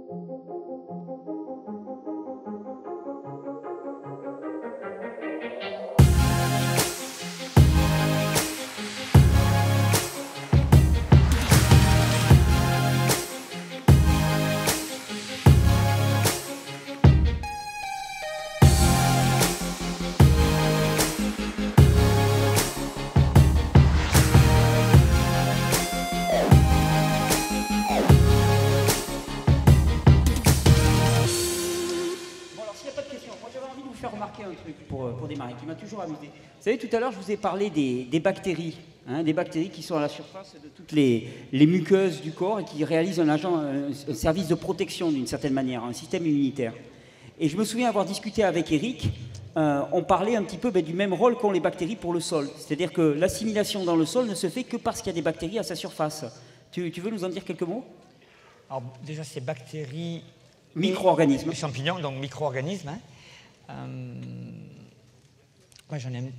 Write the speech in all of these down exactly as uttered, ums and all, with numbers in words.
Qui m'a toujours amusé. Vous savez, tout à l'heure, je vous ai parlé des, des bactéries, hein, des bactéries qui sont à la surface de toutes les, les muqueuses du corps et qui réalisent un, agent, un, un service de protection d'une certaine manière, un système immunitaire. Et je me souviens avoir discuté avec Eric, euh, on parlait un petit peu ben, du même rôle qu'ont les bactéries pour le sol. C'est-à-dire que l'assimilation dans le sol ne se fait que parce qu'il y a des bactéries à sa surface. Tu, tu veux nous en dire quelques mots? Alors déjà, ces bactéries... Micro-organismes. Champignons, donc micro-organismes. Hein. Euh, moi, j'en aime...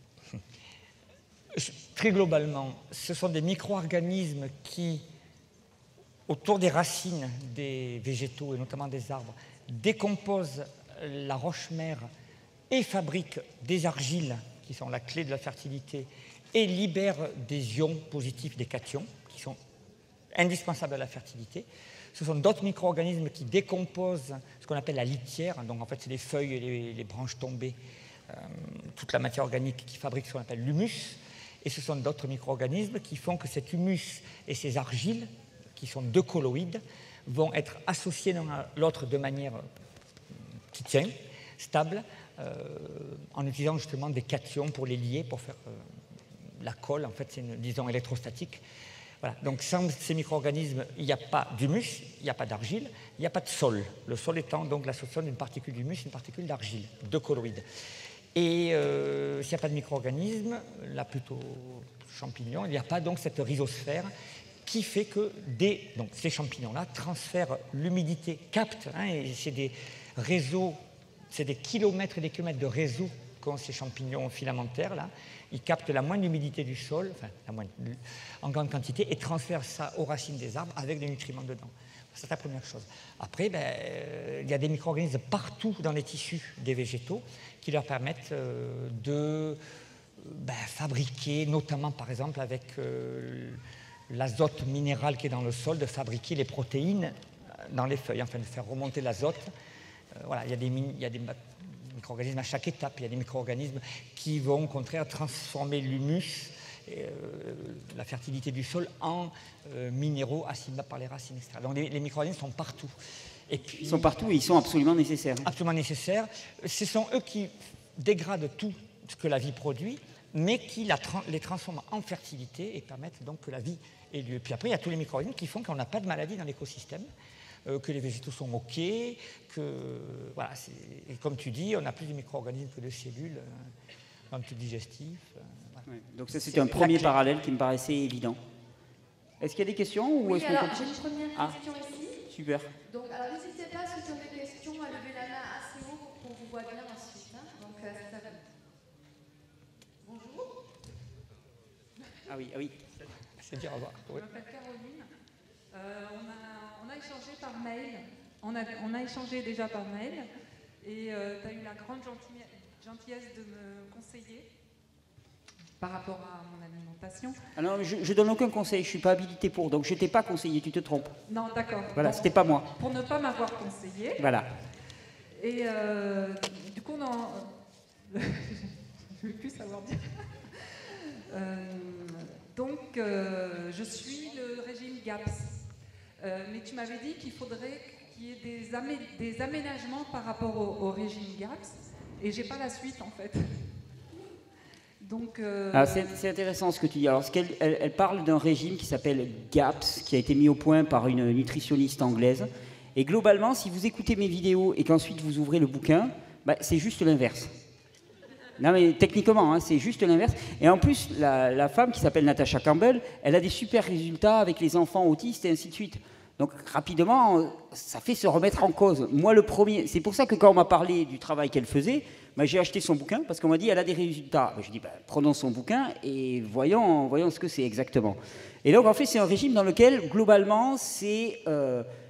Très globalement, ce sont des micro-organismes qui, autour des racines des végétaux, et notamment des arbres, décomposent la roche-mère et fabriquent des argiles, qui sont la clé de la fertilité, et libèrent des ions positifs, des cations, qui sont indispensables à la fertilité. Ce sont d'autres micro-organismes qui décomposent ce qu'on appelle la litière, donc en fait c'est les feuilles et les, les branches tombées, euh, toute la matière organique qui fabrique ce qu'on appelle l'humus. Et ce sont d'autres micro-organismes qui font que cet humus et ces argiles, qui sont deux colloïdes, vont être associés l'un à l'autre de manière qui tient, stable, euh, en utilisant justement des cations pour les lier, pour faire euh, la colle. En fait, c'est une liaison électrostatique. Voilà. Donc, sans ces micro-organismes, il n'y a pas d'humus, il n'y a pas d'argile, il n'y a pas de sol. Le sol étant donc l'association d'une particule d'humus et une particule d'argile, deux colloïdes. Et euh, s'il n'y a pas de micro-organismes, là plutôt champignons, il n'y a pas donc cette rhizosphère qui fait que des, donc, ces champignons-là transfèrent l'humidité, captent, hein, et c'est des réseaux, c'est des kilomètres et des kilomètres de réseaux qu'ont ces champignons filamentaires, là. Ils captent la moindre humidité du sol, enfin, la moindre, en grande quantité, et transfèrent ça aux racines des arbres avec des nutriments dedans. C'est la première chose. Après, ben, euh, il y a des micro-organismes partout dans les tissus des végétaux qui leur permettent euh, de ben, fabriquer, notamment par exemple avec euh, l'azote minéral qui est dans le sol, de fabriquer les protéines dans les feuilles, enfin de faire remonter l'azote. Euh, voilà, il y a des, il y a des micro-organismes à chaque étape. Il y a des micro-organismes qui vont au contraire transformer l'humus, euh, la fertilité du sol, en euh, minéraux assimilables par les racines, et cetera. Donc les, les micro-organismes sont partout. Et puis, ils sont partout et ils sont absolument nécessaires. Absolument nécessaires. Ce sont eux qui dégradent tout ce que la vie produit, mais qui la tra les transforment en fertilité et permettent donc que la vie ait lieu. Puis après, il y a tous les micro-organismes qui font qu'on n'a pas de maladie dans l'écosystème, euh, que les végétaux sont OK, que, voilà, et comme tu dis, on a plus de micro-organismes que de cellules euh, dans le tube digestif. Euh, voilà. Ouais, donc ça, c'était un premier parallèle qui me paraissait évident. Est-ce qu'il y a des questions ou Oui, est-ce alors j'ai une première ah, question ici. Super. Donc, alors n'hésitez pas, si vous avez des questions, à lever la main assez haut pour qu'on vous voit bien ensuite. Hein. Donc, euh, ça va. Bonjour. Ah oui, ah oui. C'est dire au revoir. Je m'appelle Caroline. Euh, on, a, on a échangé par mail. On a, on a échangé déjà par mail. Et euh, tu as eu la grande gentillesse de me conseiller par rapport à mon alimentation. Alors, je ne donne aucun conseil, je ne suis pas habilité pour, donc je ne t'ai pas conseillé, tu te trompes. Non, d'accord. Voilà, c'était pas moi. Pour ne pas m'avoir conseillé. Voilà. Et euh, du coup, non, je ne veux plus savoir dire. euh, donc, euh, je suis le régime GAPS. Euh, mais tu m'avais dit qu'il faudrait qu'il y ait des, amé des aménagements par rapport au, au régime GAPS. Et je n'ai pas la suite, en fait. Euh... C'est intéressant ce que tu dis. Alors, elle, elle, elle parle d'un régime qui s'appelle GAPS, qui a été mis au point par une nutritionniste anglaise. Et globalement, si vous écoutez mes vidéos et qu'ensuite vous ouvrez le bouquin, bah, c'est juste l'inverse. Non mais techniquement, hein, c'est juste l'inverse. Et en plus, la, la femme qui s'appelle Natasha Campbell, elle a des super résultats avec les enfants autistes et ainsi de suite. Donc rapidement, ça fait se remettre en cause. Moi, le premier, c'est pour ça que quand on m'a parlé du travail qu'elle faisait, bah, j'ai acheté son bouquin parce qu'on m'a dit elle a des résultats. Bah, je dis bah, prenons son bouquin et voyons, voyons ce que c'est exactement. Et donc en fait, c'est un régime dans lequel globalement, c'est euh,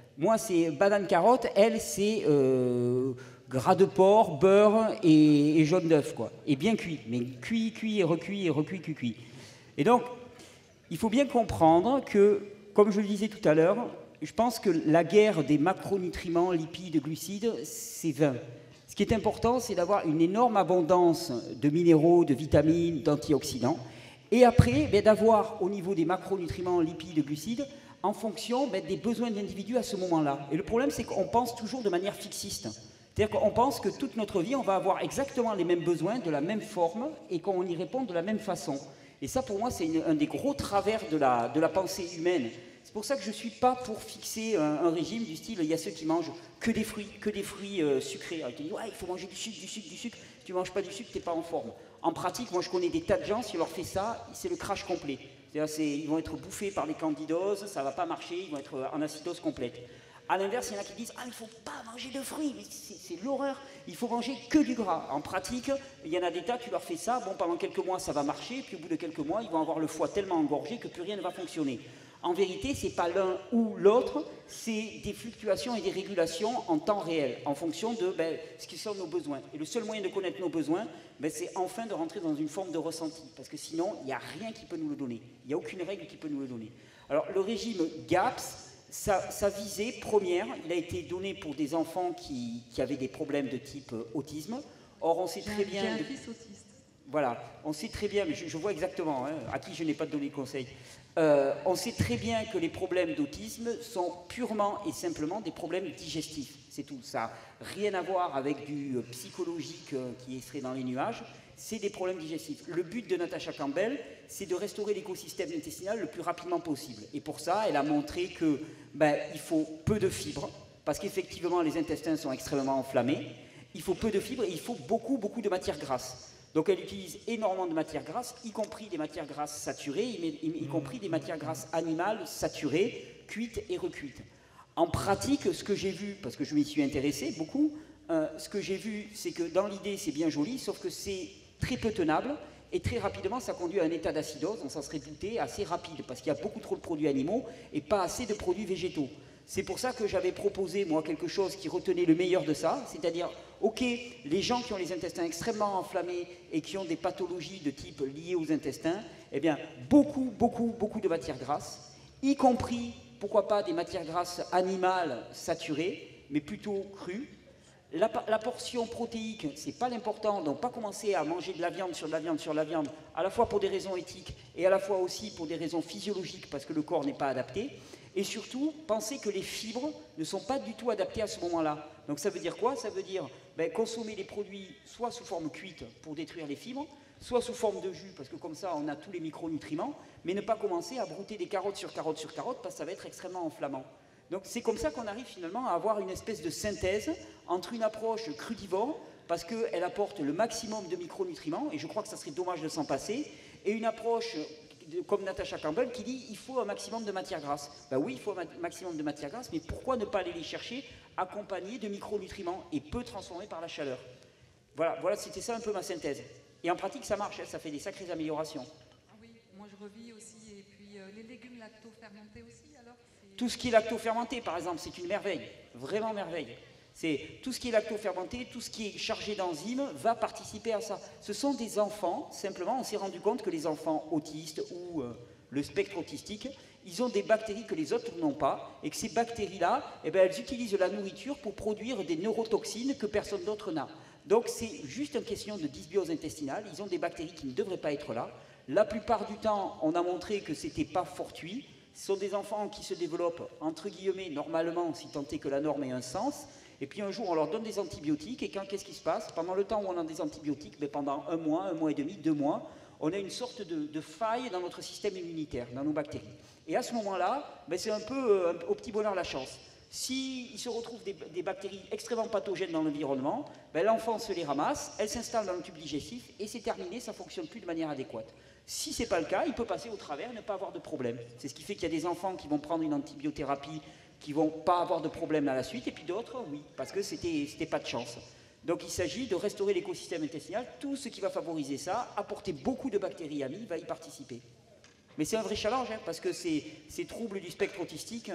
Moi, c'est banane-carotte, elle, c'est euh, gras de porc, beurre et, et jaune d'œuf, quoi. Et bien cuit, mais cuit, cuit et recuit et recuit, cuit, cuit. Et donc, il faut bien comprendre que, comme je le disais tout à l'heure, je pense que la guerre des macronutriments, lipides, glucides, c'est vain. Ce qui est important, c'est d'avoir une énorme abondance de minéraux, de vitamines, d'antioxydants. Et après, ben, d'avoir au niveau des macronutriments, lipides, glucides, en fonction ben, des besoins de l'individu à ce moment-là. Et le problème, c'est qu'on pense toujours de manière fixiste. C'est-à-dire qu'on pense que toute notre vie, on va avoir exactement les mêmes besoins, de la même forme, et qu'on y répond de la même façon. Et ça, pour moi, c'est un des gros travers de la, de la pensée humaine. C'est pour ça que je ne suis pas pour fixer un, un régime du style, il y a ceux qui mangent que des fruits, que des fruits euh, sucrés. Alors, ils disent, ouais, il faut manger du sucre, du sucre, du sucre. Si tu ne manges pas du sucre, tu n'es pas en forme. En pratique, moi, je connais des tas de gens, si on leur fait ça, c'est le crash complet. C'est-à-dire, ils vont être bouffés par les candidoses, ça ne va pas marcher, ils vont être en acidose complète. À l'inverse, il y en a qui disent « Ah, il ne faut pas manger de fruits, mais c'est l'horreur, il faut manger que du gras. » En pratique, il y en a des tas, tu leur fais ça, bon, pendant quelques mois, ça va marcher, puis au bout de quelques mois, ils vont avoir le foie tellement engorgé que plus rien ne va fonctionner. En vérité, ce n'est pas l'un ou l'autre, c'est des fluctuations et des régulations en temps réel, en fonction de ben, ce qui sont nos besoins. Et le seul moyen de connaître nos besoins, ben, c'est enfin de rentrer dans une forme de ressenti, parce que sinon, il n'y a rien qui peut nous le donner. Il n'y a aucune règle qui peut nous le donner. Alors, le régime GAPS, Sa, sa visée première, il a été donné pour des enfants qui, qui avaient des problèmes de type euh, autisme. Or, on sait très bien... J'ai un de... fils autiste. Voilà, on sait très bien, mais je, je vois exactement, hein, à qui je n'ai pas donné conseil. Euh, on sait très bien que les problèmes d'autisme sont purement et simplement des problèmes digestifs. C'est tout. Ça n'a rien à voir avec du euh, psychologique euh, qui serait dans les nuages. C'est des problèmes digestifs. Le but de Natacha Campbell, c'est de restaurer l'écosystème intestinal le plus rapidement possible. Et pour ça, elle a montré que ben, il faut peu de fibres, parce qu'effectivement, les intestins sont extrêmement enflammés. Il faut peu de fibres et il faut beaucoup, beaucoup de matières grasses. Donc elle utilise énormément de matières grasses, y compris des matières grasses saturées, y, y, y compris des matières grasses animales saturées, cuites et recuites. En pratique, ce que j'ai vu, parce que je m'y suis intéressé beaucoup, euh, ce que j'ai vu, c'est que dans l'idée, c'est bien joli, sauf que c'est très peu tenable, et très rapidement, ça conduit à un état d'acidose, on s'en serait douté, assez rapide, parce qu'il y a beaucoup trop de produits animaux et pas assez de produits végétaux. C'est pour ça que j'avais proposé, moi, quelque chose qui retenait le meilleur de ça, c'est-à-dire, ok, les gens qui ont les intestins extrêmement enflammés et qui ont des pathologies de type liées aux intestins, eh bien, beaucoup, beaucoup, beaucoup de matières grasses, y compris, pourquoi pas, des matières grasses animales saturées, mais plutôt crues. La, la portion protéique, c'est pas l'important, donc pas commencer à manger de la viande sur de la viande sur de la viande, à la fois pour des raisons éthiques et à la fois aussi pour des raisons physiologiques, parce que le corps n'est pas adapté. Et surtout, penser que les fibres ne sont pas du tout adaptées à ce moment-là. Donc ça veut dire quoi? Ça veut dire ben, consommer les produits soit sous forme cuite pour détruire les fibres, soit sous forme de jus, parce que comme ça on a tous les micronutriments, mais ne pas commencer à brouter des carottes sur carottes sur carottes, parce que ça va être extrêmement enflammant. Donc c'est comme ça qu'on arrive finalement à avoir une espèce de synthèse entre une approche crudivore, parce qu'elle apporte le maximum de micronutriments, et je crois que ça serait dommage de s'en passer, et une approche comme Natacha Campbell qui dit il faut un maximum de matières grasses. Ben oui, il faut un maximum de matières grasses, mais pourquoi ne pas aller les chercher accompagnés de micronutriments et peu transformés par la chaleur? Voilà, voilà c'était ça un peu ma synthèse. Et en pratique, ça marche, hein, ça fait des sacrées améliorations. Ah oui, moi je revis aussi, et puis euh, les légumes lacto-fermentés aussi, alors? Tout ce qui est lacto-fermenté, par exemple, c'est une merveille, vraiment merveille. C'est tout ce qui est lacto-fermenté, tout ce qui est chargé d'enzymes va participer à ça. Ce sont des enfants, simplement, on s'est rendu compte que les enfants autistes ou euh, le spectre autistique, ils ont des bactéries que les autres n'ont pas, et que ces bactéries-là, eh ben, elles utilisent la nourriture pour produire des neurotoxines que personne d'autre n'a. Donc c'est juste une question de dysbiose intestinale, ils ont des bactéries qui ne devraient pas être là. La plupart du temps, on a montré que ce n'était pas fortuit. Ce sont des enfants qui se développent, entre guillemets, normalement, si tant est que la norme ait un sens. Et puis un jour, on leur donne des antibiotiques, et quand qu'est-ce qui se passe? Pendant le temps où on a des antibiotiques, mais pendant un mois, un mois et demi, deux mois, on a une sorte de, de faille dans notre système immunitaire, dans nos bactéries. Et à ce moment-là, ben c'est un peu euh, au petit bonheur la chance. S'il se retrouve des, des bactéries extrêmement pathogènes dans l'environnement, ben l'enfant se les ramasse, elles s'installent dans le tube digestif, et c'est terminé, ça ne fonctionne plus de manière adéquate. Si ce n'est pas le cas, il peut passer au travers et ne pas avoir de problème. C'est ce qui fait qu'il y a des enfants qui vont prendre une antibiothérapie qui ne vont pas avoir de problème à la suite, et puis d'autres, oui, parce que c'était c'était pas de chance. Donc il s'agit de restaurer l'écosystème intestinal, tout ce qui va favoriser ça, apporter beaucoup de bactéries amies, va y participer. Mais c'est un vrai challenge, hein, parce que ces, ces troubles du spectre autistique, hein,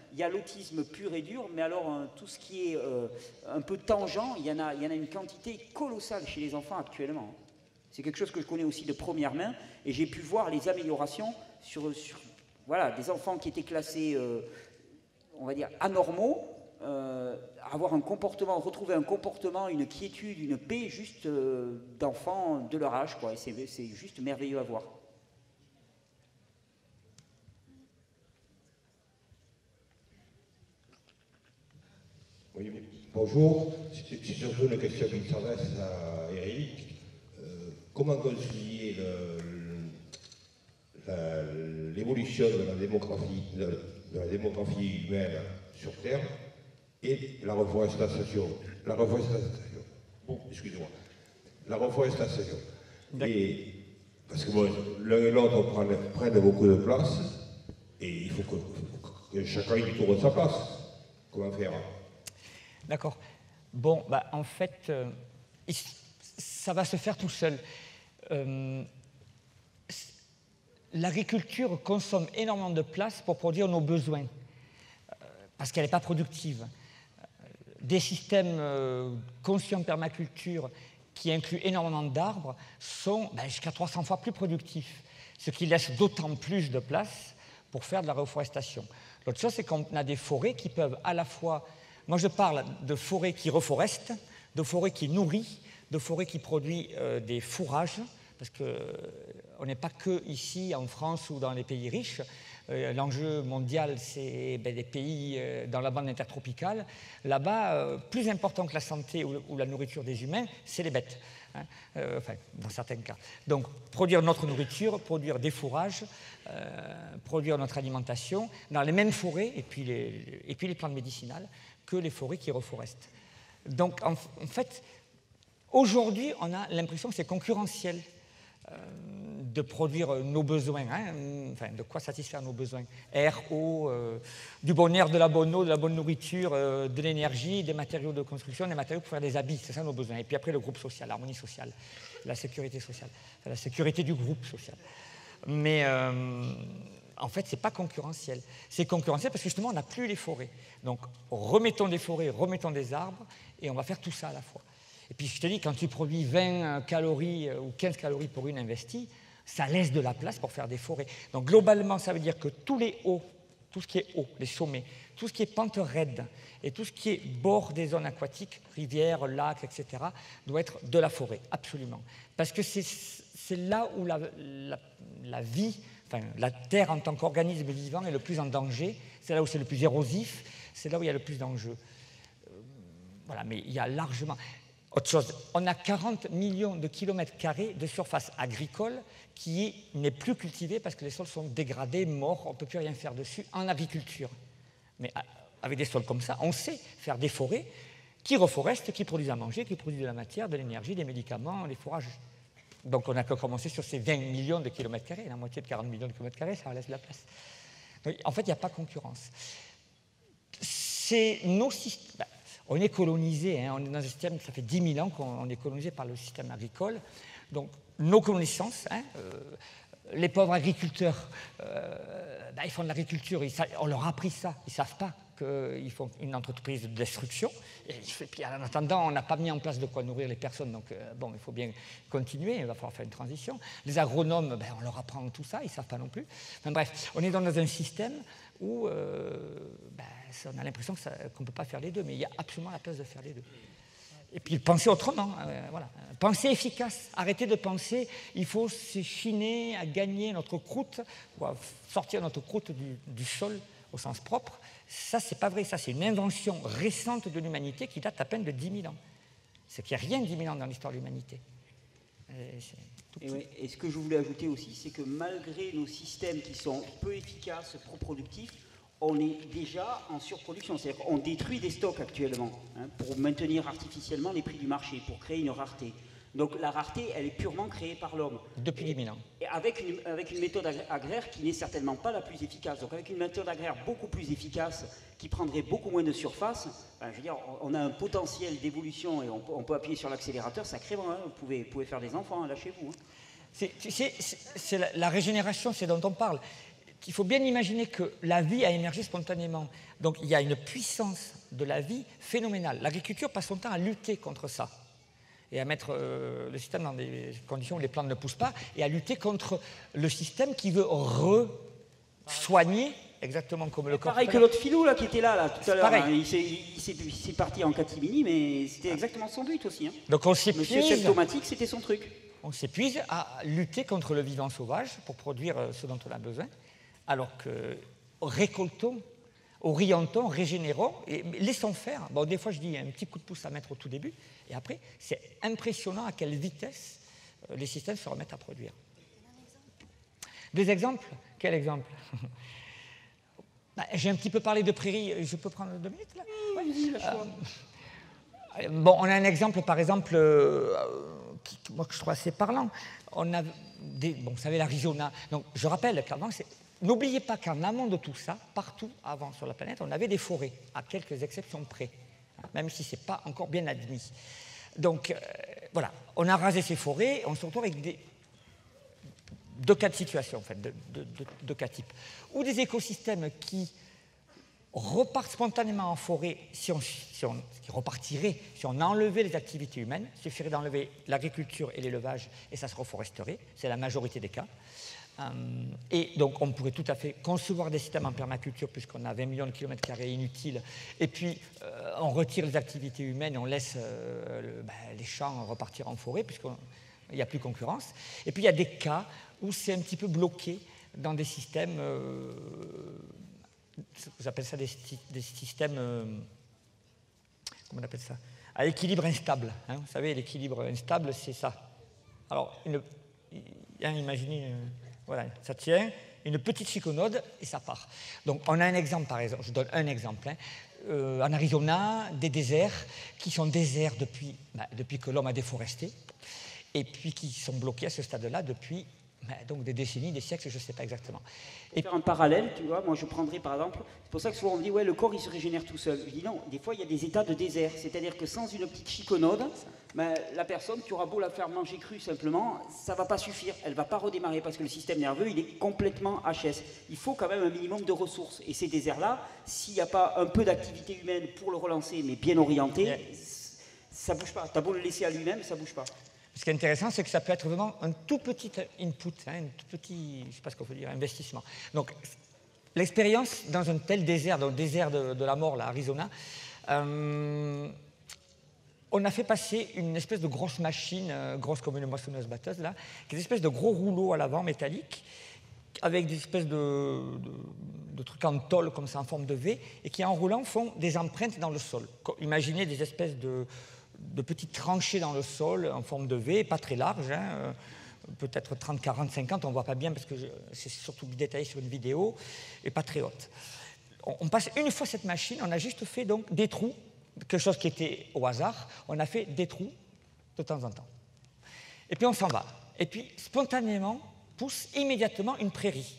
il y a l'autisme pur et dur, mais alors euh, tout ce qui est euh, un peu tangent, il y, en a, il y en a une quantité colossale chez les enfants actuellement. C'est quelque chose que je connais aussi de première main, et j'ai pu voir les améliorations sur, sur voilà, des enfants qui étaient classés, euh, on va dire, anormaux, euh, avoir un comportement, retrouver un comportement, une quiétude, une paix juste euh, d'enfants de leur âge, quoi. Et c'est, c'est juste merveilleux à voir. Oui, bonjour. C'est surtout une question qui s'adresse à Eric. Euh, comment concilier l'évolution de la démographie, de, de la démographie humaine sur Terre et la reforestation, la reforestation, bon, excusez-moi, la reforestation. Et, parce que bon, l'un et l'autre prennent, prennent beaucoup de place et il faut que, que chacun y trouve sa place. Comment faire? D'accord. Bon, bah, en fait, euh, ça va se faire tout seul. Euh, L'agriculture consomme énormément de place pour produire nos besoins, euh, parce qu'elle n'est pas productive. Des systèmes euh, conçus en permaculture qui incluent énormément d'arbres sont ben, jusqu'à trois cents fois plus productifs, ce qui laisse d'autant plus de place pour faire de la reforestation. L'autre chose, c'est qu'on a des forêts qui peuvent à la fois... Moi, je parle de forêts qui reforestent, de forêts qui nourrissent, de forêts qui produisent euh, des fourrages, parce qu'on euh, n'est pas que ici, en France ou dans les pays riches. Euh, L'enjeu mondial, c'est ben, les pays euh, dans la bande intertropicale. Là-bas, euh, plus important que la santé ou, ou la nourriture des humains, c'est les bêtes. Hein, euh, enfin, dans certains cas. Donc, produire notre nourriture, produire des fourrages, euh, produire notre alimentation dans les mêmes forêts, et puis les, et puis les plantes médicinales, que les forêts qui reforestent. Donc, en, en fait, aujourd'hui, on a l'impression que c'est concurrentiel euh, de produire nos besoins, hein, enfin, de quoi satisfaire nos besoins. Air, eau, euh, du bon air, de la bonne eau, de la bonne nourriture, euh, de l'énergie, des matériaux de construction, des matériaux pour faire des habits, c'est ça nos besoins. Et puis après, le groupe social, l'harmonie sociale, la sécurité sociale, enfin, la sécurité du groupe social. Mais... Euh, En fait, ce n'est pas concurrentiel. C'est concurrentiel parce que justement, on n'a plus les forêts. Donc, remettons des forêts, remettons des arbres, et on va faire tout ça à la fois. Et puis, je te dis, quand tu produis vingt calories ou quinze calories pour une investie, ça laisse de la place pour faire des forêts. Donc, globalement, ça veut dire que tous les hauts, tout ce qui est haut, les sommets, tout ce qui est pente raide et tout ce qui est bord des zones aquatiques, rivières, lacs, et cetera, doit être de la forêt, absolument. Parce que c'est là où la, la, la vie... Enfin, la Terre en tant qu'organisme vivant est le plus en danger, c'est là où c'est le plus érosif, c'est là où il y a le plus d'enjeux. Euh, voilà, mais il y a largement... Autre chose, on a quarante millions de kilomètres carrés de surface agricole qui n'est plus cultivée parce que les sols sont dégradés, morts, on ne peut plus rien faire dessus en agriculture. Mais avec des sols comme ça, on sait faire des forêts qui reforestent, qui produisent à manger, qui produisent de la matière, de l'énergie, des médicaments, des fourrages. Donc on n'a qu'à commencer sur ces vingt millions de kilomètres carrés, la moitié de quarante millions de kilomètres carrés, ça laisse de la place. Donc, en fait, il n'y a pas concurrence. C'est nos systèmes. Ben, on est colonisé, hein, on est dans un système, ça fait dix mille ans qu'on est colonisé par le système agricole. Donc nos connaissances, hein, euh, les pauvres agriculteurs, euh, ben, ils font de l'agriculture, on leur a appris ça, ils ne savent pas qu'ils font une entreprise de destruction. Et puis en attendant, on n'a pas mis en place de quoi nourrir les personnes, donc euh, bon, il faut bien continuer, il va falloir faire une transition. Les agronomes, ben, on leur apprend tout ça, ils ne savent pas non plus. Enfin bref, on est dans un système où euh, ben, on a l'impression qu'on ne peut pas faire les deux, mais il y a absolument la place de faire les deux. Et puis penser autrement, euh, voilà. Penser efficace, arrêter de penser, il faut s'échiner à gagner notre croûte, ou à sortir notre croûte du, du sol au sens propre. Ça, c'est pas vrai, ça c'est une invention récente de l'humanité qui date à peine de dix mille ans. C'est qu'il n'y a rien de dix mille ans dans l'histoire de l'humanité. Et, ouais, et ce que je voulais ajouter aussi, c'est que malgré nos systèmes qui sont peu efficaces, pro-productifs, on est déjà en surproduction. C'est-à-dire qu'on détruit des stocks actuellement hein, pour maintenir artificiellement les prix du marché, pour créer une rareté. Donc la rareté, elle est purement créée par l'homme. Depuis dix mille ans. Et avec une, avec une méthode agraire qui n'est certainement pas la plus efficace. Donc avec une méthode agraire beaucoup plus efficace, qui prendrait beaucoup moins de surface, ben, je veux dire, on a un potentiel d'évolution et on, on peut appuyer sur l'accélérateur, sacrément. Hein, vous, pouvez, vous pouvez faire des enfants, hein, là chez vous. Hein. C'est, c'est, c'est la, la régénération, c'est dont on parle. qu'il faut bien imaginer que la vie a émergé spontanément. Donc il y a une puissance de la vie phénoménale. L'agriculture passe son temps à lutter contre ça et à mettre euh, le système dans des conditions où les plantes ne poussent pas et à lutter contre le système qui veut re-soigner, exactement comme le corps. Pareil que l'autre filou là, qui était là, là tout à l'heure. Pareil. Hein, il s'est parti en catimini, mais c'était exactement son but aussi. Hein. Donc on Monsieur s'épuise, symptomatique, c'était son truc. on s'épuise à lutter contre le vivant sauvage pour produire ce dont on a besoin, alors que récoltons, orientons, régénérons et laissons faire. Bon, des fois, je dis un petit coup de pouce à mettre au tout début, et après, c'est impressionnant à quelle vitesse euh, les systèmes se remettent à produire. Des exemples? Quel exemple? Bah, j'ai un petit peu parlé de prairies. Je peux prendre deux minutes là? Oui, vas-y, lâche-toi. Euh, bon, on a un exemple, par exemple, euh, qui, moi, que je trouve assez parlant. On a des, bon, vous savez, l'Arizona. Donc, je rappelle qu'avant, c'est... N'oubliez pas qu'en amont de tout ça, partout avant sur la planète, on avait des forêts, à quelques exceptions près, même si ce n'est pas encore bien admis. Donc, euh, voilà, on a rasé ces forêts, on se retrouve avec des, deux cas de situation, en fait, deux, deux, deux, deux cas types. Ou des écosystèmes qui repartent spontanément en forêt, si on, si on, qui repartiraient si on enlevait les activités humaines. Il suffirait d'enlever l'agriculture et l'élevage et ça se reforesterait. C'est la majorité des cas. Um, et donc, on pourrait tout à fait concevoir des systèmes en permaculture puisqu'on a vingt millions de kilomètres carrés inutiles. Et puis, euh, on retire les activités humaines et on laisse euh, le, ben, les champs repartir en forêt puisqu'il n'y a plus concurrence. Et puis, il y a des cas où c'est un petit peu bloqué dans des systèmes... Euh, j'appelle ça des, des systèmes... Euh, comment on appelle ça? À équilibre instable. Hein. Vous savez, l'équilibre instable, c'est ça. Alors, une, hein, imaginez... Euh, Voilà, ça tient, une petite chiconode et ça part. Donc on a un exemple par exemple, je donne un exemple. Hein. Euh, en Arizona, des déserts qui sont déserts depuis, bah, depuis que l'homme a déforesté et puis qui sont bloqués à ce stade-là depuis bah, donc des décennies, des siècles, je ne sais pas exactement. Et faire un parallèle, tu vois, moi je prendrais par exemple, c'est pour ça que souvent on me dit ouais le corps il se régénère tout seul. Je dis non, des fois il y a des états de désert, c'est-à-dire que sans une petite chiconode, ben, la personne, tu auras beau la faire manger crue simplement, ça ne va pas suffire, elle ne va pas redémarrer parce que le système nerveux il est complètement H S. Il faut quand même un minimum de ressources et ces déserts-là, s'il n'y a pas un peu d'activité humaine pour le relancer mais bien orienté, yeah. ça ne bouge pas. Tu as beau le laisser à lui-même, ça ne bouge pas. Ce qui est intéressant, c'est que ça peut être vraiment un tout petit input, hein, un tout petit, je ne sais pas ce qu'on peut dire, investissement. Donc, l'expérience dans un tel désert, dans le désert de, de la mort, l'Arizona, euh, on a fait passer une espèce de grosse machine, euh, grosse comme une moissonneuse-batteuse, là, qui est une espèce de gros rouleau à l'avant métallique, avec des espèces de, de, de trucs en tôle, comme ça, en forme de V, et qui, en roulant, font des empreintes dans le sol. Imaginez des espèces de... de petites tranchées dans le sol en forme de V, pas très larges, hein, euh, peut-être trente, quarante, cinquante, on ne voit pas bien parce que c'est surtout détaillé sur une vidéo, et pas très haute. On, on passe une fois cette machine, on a juste fait donc des trous, quelque chose qui était au hasard, on a fait des trous de temps en temps. Et puis on s'en va. Et puis spontanément pousse immédiatement une prairie.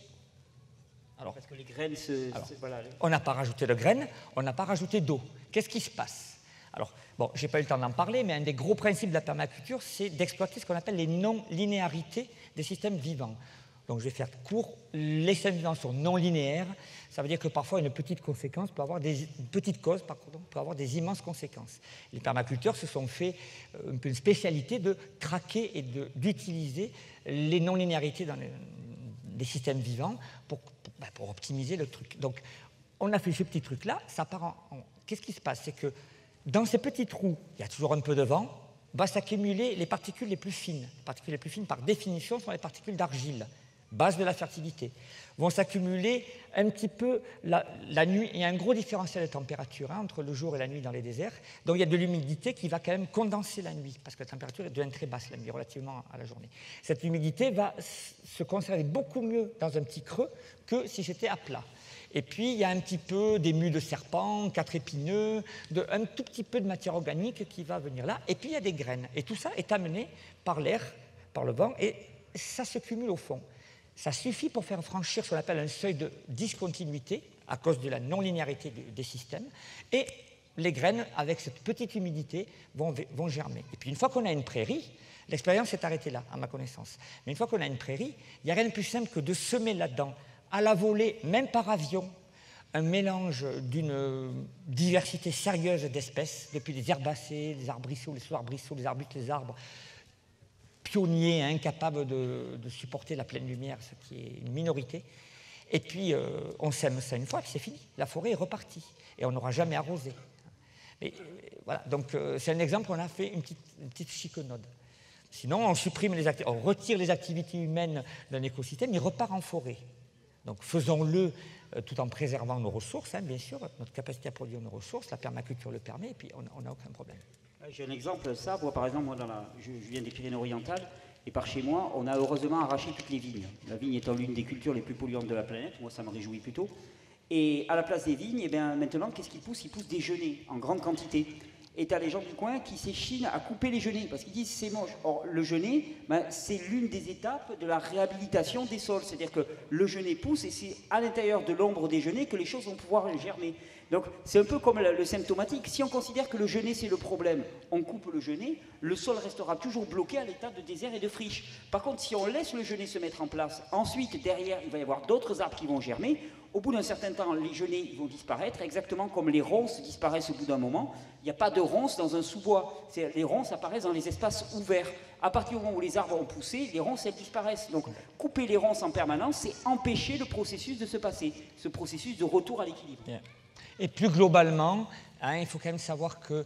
Alors, parce que les graines se... alors, se voilà. On n'a pas rajouté de graines, on n'a pas rajouté d'eau. Qu'est-ce qui se passe? Alors, bon, je n'ai pas eu le temps d'en parler, mais un des gros principes de la permaculture, c'est d'exploiter ce qu'on appelle les non-linéarités des systèmes vivants. Donc, je vais faire court. Les systèmes vivants sont non linéaires. Ça veut dire que parfois, une petite conséquence peut avoir des une petite cause, par contre, peut avoir des immenses conséquences. Les permaculteurs se sont fait un peu une spécialité de traquer et d'utiliser les non-linéarités dans les, les systèmes vivants pour, pour, ben, pour optimiser le truc. Donc, on a fait ce petit truc-là. Ça part en, en... Qu'est-ce qui se passe? C'est que dans ces petits trous, il y a toujours un peu de vent, va s'accumuler les particules les plus fines. Les particules les plus fines, par définition, sont les particules d'argile, base de la fertilité. Vont s'accumuler un petit peu la, la nuit. Il y a un gros différentiel de température hein, entre le jour et la nuit dans les déserts. Donc il y a de l'humidité qui va quand même condenser la nuit, parce que la température devient très basse la nuit, relativement à la journée. Cette humidité va se conserver beaucoup mieux dans un petit creux que si c'était à plat. Et puis, il y a un petit peu des mues de serpent, quatre épineux, de, un tout petit peu de matière organique qui va venir là. Et puis, il y a des graines. Et tout ça est amené par l'air, par le vent, et ça se cumule au fond. Ça suffit pour faire franchir ce qu'on appelle un seuil de discontinuité à cause de la non-linéarité des systèmes. Et les graines, avec cette petite humidité, vont, vont germer. Et puis, une fois qu'on a une prairie, l'expérience s'est arrêtée là, à ma connaissance. Mais une fois qu'on a une prairie, il n'y a rien de plus simple que de semer là-dedans, à la volée, même par avion, un mélange d'une diversité sérieuse d'espèces, depuis les herbacées, les arbrisseaux, les sous-arbrisseaux, les arbustes, les arbres, pionniers, incapables de, de supporter la pleine lumière, ce qui est une minorité. Et puis, euh, on sème ça une fois, puis c'est fini. La forêt est repartie, et on n'aura jamais arrosé. Mais, voilà, donc euh, c'est un exemple où on a fait une petite, une petite chiquenaude. Sinon, on supprime les activités, on retire les activités humaines d'un écosystème, il repart en forêt. Donc faisons-le euh, tout en préservant nos ressources, hein, bien sûr, notre capacité à produire nos ressources, la permaculture le permet, et puis on n'a aucun problème. J'ai un exemple, ça, moi, par exemple, moi, dans la, je, je viens des Pyrénées-Orientales, et par chez moi, on a heureusement arraché toutes les vignes. La vigne étant l'une des cultures les plus polluantes de la planète, moi ça me réjouit plutôt. Et à la place des vignes, eh bien, maintenant, qu'est-ce qu'ils poussent? Ils poussent des genêts en grande quantité. Et tu as les gens du coin qui s'échinent à couper les genêts, parce qu'ils disent c'est moche. Or, le genêt, ben, c'est l'une des étapes de la réhabilitation des sols. C'est-à-dire que le genêt pousse, et c'est à l'intérieur de l'ombre des genêts que les choses vont pouvoir germer. Donc, c'est un peu comme le, le symptomatique. Si on considère que le genêt, c'est le problème, on coupe le genêt, le sol restera toujours bloqué à l'état de désert et de friche. Par contre, si on laisse le genêt se mettre en place, ensuite, derrière, il va y avoir d'autres arbres qui vont germer. Au bout d'un certain temps, les genêts ils vont disparaître, exactement comme les ronces disparaissent au bout d'un moment. Il n'y a pas de ronces dans un sous-bois. Les ronces apparaissent dans les espaces ouverts. À partir du moment où les arbres ont poussé, les ronces, elles disparaissent. Donc, couper les ronces en permanence, c'est empêcher le processus de se passer, ce processus de retour à l'équilibre. Yeah. Et plus globalement, hein, il faut quand même savoir que,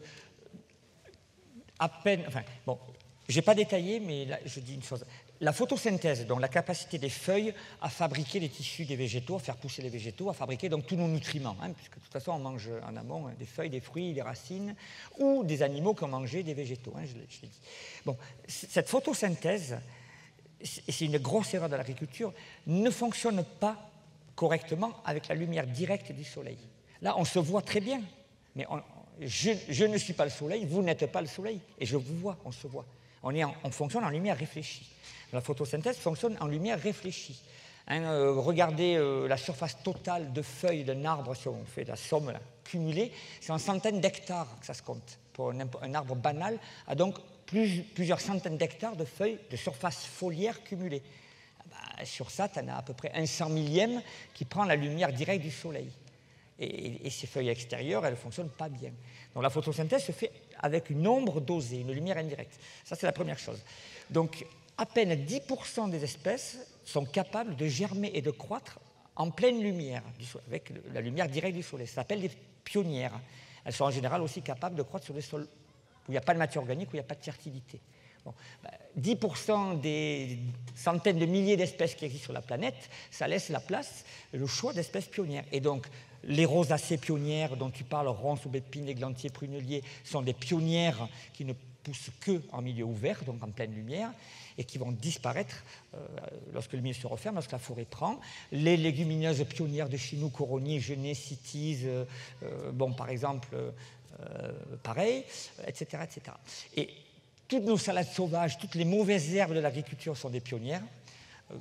à peine... Enfin, bon, je n'ai pas détaillé, mais là, je dis une chose. La photosynthèse, donc la capacité des feuilles à fabriquer les tissus des végétaux, à faire pousser les végétaux, à fabriquer donc tous nos nutriments, hein, puisque de toute façon on mange en amont hein, des feuilles, des fruits, des racines, ou des animaux qui ont mangé des végétaux, hein, je l'ai dit. Bon, cette photosynthèse, et c'est une grosse erreur de l'agriculture, ne fonctionne pas correctement avec la lumière directe du soleil. Là, on se voit très bien, mais on, je, je ne suis pas le soleil, vous n'êtes pas le soleil, et je vous vois, on se voit. On, est en, on fonctionne en lumière réfléchie. La photosynthèse fonctionne en lumière réfléchie. Hein, euh, regardez euh, la surface totale de feuilles d'un arbre, si on fait la somme là, cumulée, c'est en centaines d'hectares que ça se compte. Pour un, un arbre banal a donc plus, plusieurs centaines d'hectares de feuilles de surface foliaire cumulée. Bah, sur ça, tu en as à peu près un cent millième qui prend la lumière directe du soleil. Et, et, et ces feuilles extérieures, elles ne fonctionnent pas bien. Donc la photosynthèse se fait avec une ombre dosée, une lumière indirecte. Ça, c'est la première chose. Donc, à peine dix pour cent des espèces sont capables de germer et de croître en pleine lumière, avec la lumière directe du soleil. Ça s'appelle des pionnières. Elles sont en général aussi capables de croître sur des sols où il n'y a pas de matière organique, où il n'y a pas de fertilité. Bon, ben, dix pour cent des centaines de milliers d'espèces qui existent sur la planète, ça laisse la place, le choix d'espèces pionnières. Et donc, les rosacées pionnières dont tu parles, ronces, aubépines, églantiers, pruneliers, sont des pionnières qui ne poussent qu'en milieu ouvert, donc en pleine lumière, et qui vont disparaître euh, lorsque le milieu se referme, lorsque la forêt prend. Les légumineuses pionnières de chez nous, coronniers, genêts, cytises, euh, euh, bon, par exemple, euh, pareil, et cetera, et cetera. Et toutes nos salades sauvages, toutes les mauvaises herbes de l'agriculture sont des pionnières, euh,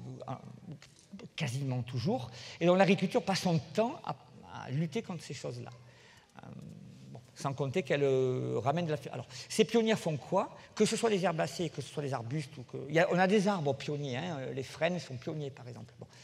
quasiment toujours. Et donc l'agriculture passe son temps à, à lutter contre ces choses-là. Euh, sans compter qu'elle euh, ramène de la... Alors, ces pionnières font quoi? Que ce soit des herbacées, que ce soit des arbustes, ou que... Il y a, on a des arbres pionniers, hein, les frênes sont pionniers, par exemple. Bon.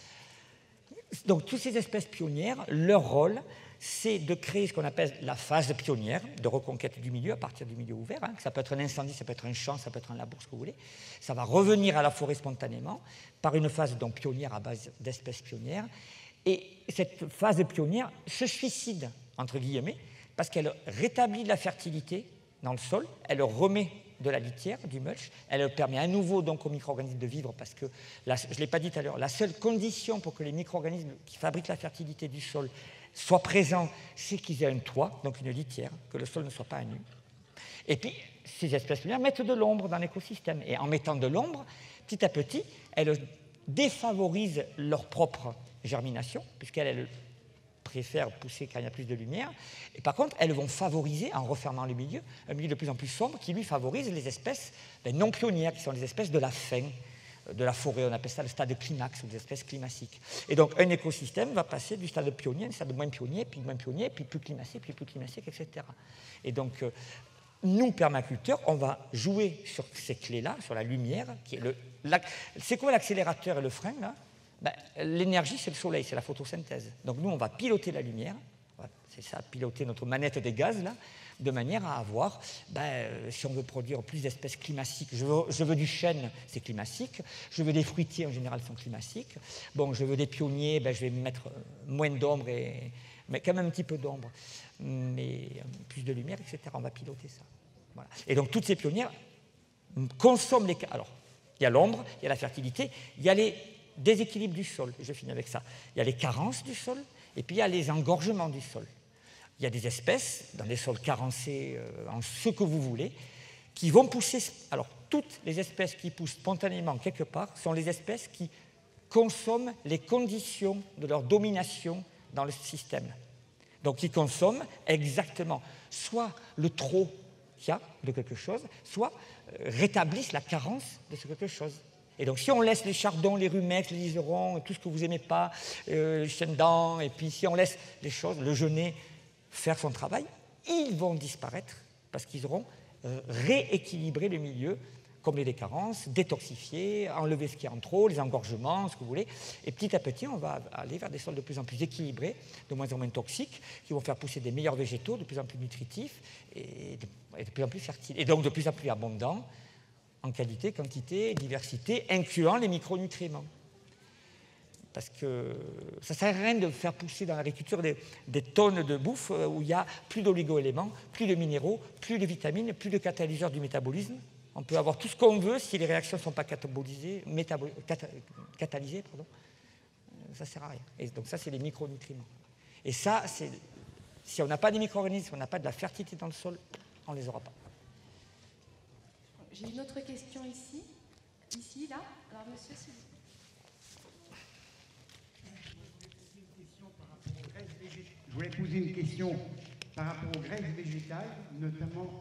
Donc, toutes ces espèces pionnières, leur rôle, c'est de créer ce qu'on appelle la phase pionnière, de reconquête du milieu, à partir du milieu ouvert. Hein. Ça peut être un incendie, ça peut être un champ, ça peut être un labour, ce que vous voulez. Ça va revenir à la forêt spontanément, par une phase donc pionnière à base d'espèces pionnières. Et cette phase pionnière se suicide, entre guillemets, parce qu'elle rétablit de la fertilité dans le sol, elle remet de la litière, du mulch, elle permet à nouveau donc aux micro-organismes de vivre, parce que, la, je ne l'ai pas dit tout à l'heure, la seule condition pour que les micro-organismes qui fabriquent la fertilité du sol soient présents, c'est qu'ils aient un toit, donc une litière, que le sol ne soit pas à nu. Et puis, ces espèces pionnières mettent de l'ombre dans l'écosystème, et en mettant de l'ombre, petit à petit, elles défavorisent leur propre germination, puisqu'elles elles, préfèrent pousser quand il y a plus de lumière. Et par contre, elles vont favoriser, en refermant le milieu, un milieu de plus en plus sombre qui, lui, favorise les espèces ben, non pionnières, qui sont les espèces de la fin de la forêt. On appelle ça le stade climax, ou des espèces climatiques. Et donc, un écosystème va passer du stade pionnier à un stade moins pionnier, puis moins pionnier, puis plus climatique, puis plus climatique, et cetera. Et donc, euh, nous, permaculteurs, on va jouer sur ces clés-là, sur la lumière, qui est le... C'est quoi l'accélérateur et le frein, là? ben, l'énergie, c'est le soleil, c'est la photosynthèse. Donc nous, on va piloter la lumière, voilà, c'est ça, piloter notre manette des gaz, là, de manière à avoir, ben, si on veut produire plus d'espèces climatiques, je veux, je veux du chêne, c'est climatique, je veux des fruitiers, en général, sont climatiques, bon, je veux des pionniers, ben, je vais mettre moins d'ombre, et, mais quand même un petit peu d'ombre, mais plus de lumière, et cetera. On va piloter ça. Voilà. Et donc, toutes ces pionnières consomment les... Alors, il y a l'ombre, il y a la fertilité, il y a les déséquilibres du sol, je finis avec ça. Il y a les carences du sol, et puis il y a les engorgements du sol. Il y a des espèces, dans les sols carencés, euh, en ce que vous voulez, qui vont pousser... Alors, toutes les espèces qui poussent spontanément quelque part sont les espèces qui consomment les conditions de leur domination dans le système. Donc, ils consomment exactement soit le trop qu'il y a de quelque chose, soit euh, rétablissent la carence de ce quelque chose. Et donc, si on laisse les chardons, les rumex, les liserons, tout ce que vous n'aimez pas, euh, les chênes-dents, et puis si on laisse les choses, le genêt, faire son travail, ils vont disparaître parce qu'ils auront euh, rééquilibré le milieu, combler les carences, détoxifier, enlever ce qui est en trop, les engorgements, ce que vous voulez. Et petit à petit, on va aller vers des sols de plus en plus équilibrés, de moins en moins toxiques, qui vont faire pousser des meilleurs végétaux, de plus en plus nutritifs et de, et de plus en plus fertiles. Et donc de plus en plus abondants en qualité, quantité, diversité, incluant les micronutriments. Parce que ça ne sert à rien de faire pousser dans l'agriculture des, des tonnes de bouffe où il y a plus d'oligo-éléments, plus de minéraux, plus de vitamines, plus de catalyseurs du métabolisme. On peut avoir tout ce qu'on veut si les réactions ne sont pas catabolisées, métabo, cata, catalysées, pardon. Ça ne sert à rien. Et donc ça, c'est les micronutriments. Et ça, c'est, si on n'a pas des micro-organismes, si on n'a pas de la fertilité dans le sol, on ne les aura pas. J'ai une autre question ici. Ici, là. Alors, monsieur, s'il vous plaît. Je voulais poser une question par rapport aux graisses végétales, notamment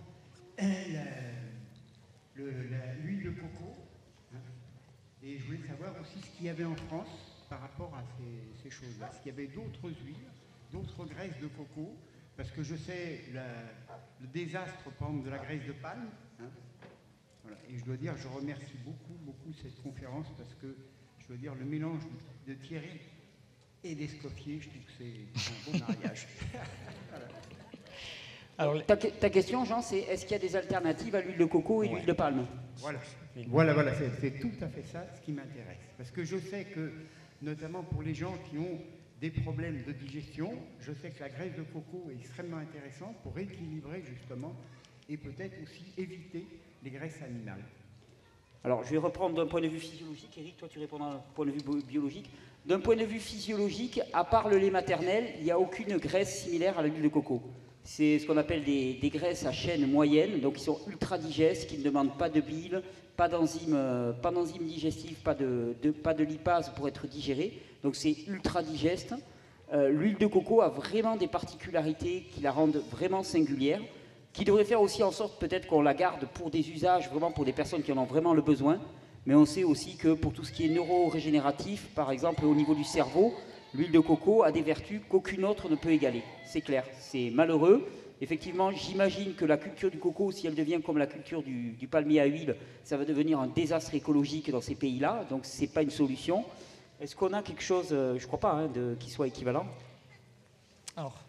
l'huile de coco. Hein, et je voulais savoir aussi ce qu'il y avait en France par rapport à ces, ces choses-là. Est-ce qu'il y avait d'autres huiles, d'autres graisses de coco? Parce que je sais la, le désastre, par exemple, de la graisse de palme. Hein, voilà. Et je dois dire, je remercie beaucoup, beaucoup cette conférence parce que, je dois dire, le mélange de Thierry et d'Escoffier, je trouve que c'est un beau mariage. Voilà. Alors, ta, ta question, Jean, c'est est-ce qu'il y a des alternatives à l'huile de coco et ouais. l'huile de palme? Voilà, voilà, voilà c'est, c'est tout à fait ça ce qui m'intéresse. Parce que je sais que, notamment pour les gens qui ont des problèmes de digestion, je sais que la graisse de coco est extrêmement intéressante pour équilibrer justement et peut-être aussi éviter les graisses animales. Alors, je vais reprendre d'un point de vue physiologique. Eric, toi, tu réponds d'un point de vue biologique. D'un point de vue physiologique, à part le lait maternel, il n'y a aucune graisse similaire à l'huile de coco. C'est ce qu'on appelle des, des graisses à chaîne moyenne, donc qui sont ultra digestes, qui ne demandent pas de bile, pas d'enzymes, pas d'enzymes digestives, pas de, de, pas de lipase pour être digérées. Donc c'est ultra digeste. Euh, l'huile de coco a vraiment des particularités qui la rendent vraiment singulière, qui devraient faire aussi en sorte peut-être qu'on la garde pour des usages, vraiment pour des personnes qui en ont vraiment le besoin. Mais on sait aussi que pour tout ce qui est neuro-régénératif, par exemple au niveau du cerveau, l'huile de coco a des vertus qu'aucune autre ne peut égaler. C'est clair, c'est malheureux. Effectivement, j'imagine que la culture du coco, si elle devient comme la culture du, du palmier à huile, ça va devenir un désastre écologique dans ces pays-là, donc ce n'est pas une solution. Est-ce qu'on a quelque chose, je ne crois pas, hein, de, qui soit équivalent? Alors,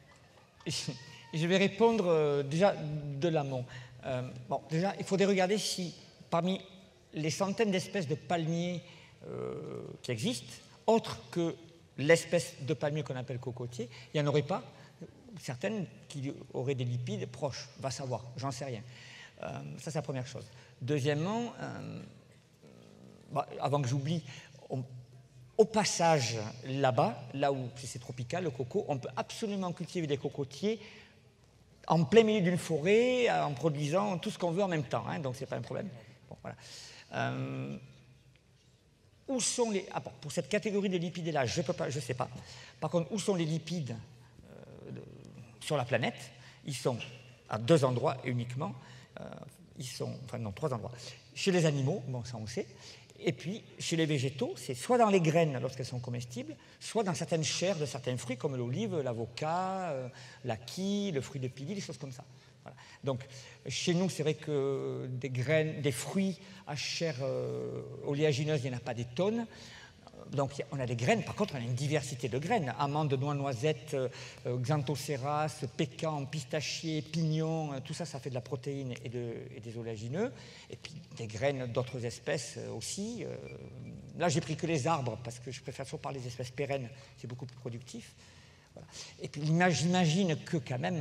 je vais répondre euh, déjà de l'amont. Euh, bon, déjà, il faudrait regarder si parmi les centaines d'espèces de palmiers euh, qui existent, autres que l'espèce de palmier qu'on appelle cocotier, il n'y en aurait pas certaines qui auraient des lipides proches. Va savoir, j'en sais rien. Euh, ça, c'est la première chose. Deuxièmement, euh, bah, avant que j'oublie, on, au passage, là-bas, là où c'est tropical, le coco, on peut absolument cultiver des cocotiers en plein milieu d'une forêt, en produisant tout ce qu'on veut en même temps, hein, donc ce n'est pas un problème. Bon, voilà. Euh, où sont les... Ah bon, pour cette catégorie de lipides-là, je ne sais pas. Par contre, où sont les lipides euh, de, sur la planète? Ils sont à deux endroits uniquement. Euh, ils sont... Enfin, non, trois endroits. Chez les animaux, bon, ça on sait. Et puis, chez les végétaux, c'est soit dans les graines lorsqu'elles sont comestibles, soit dans certaines chairs de certains fruits comme l'olive, l'avocat, euh, la quille, le fruit de pili, des choses comme ça. Voilà. Donc, chez nous, c'est vrai que des graines, des fruits à chair euh, oléagineuse, il n'y en a pas des tonnes. Euh, donc on a des graines, par contre on a une diversité de graines, amandes, noix, noisettes, euh, xanthoceras, pécan, pistachier, pignon, euh, tout ça, ça fait de la protéine et, de, et des oléagineux, et puis des graines d'autres espèces euh, aussi. Euh, là j'ai pris que les arbres, parce que je préfère toujours parler des espèces pérennes, c'est beaucoup plus productif. Voilà. Et puis j'imagine que quand même,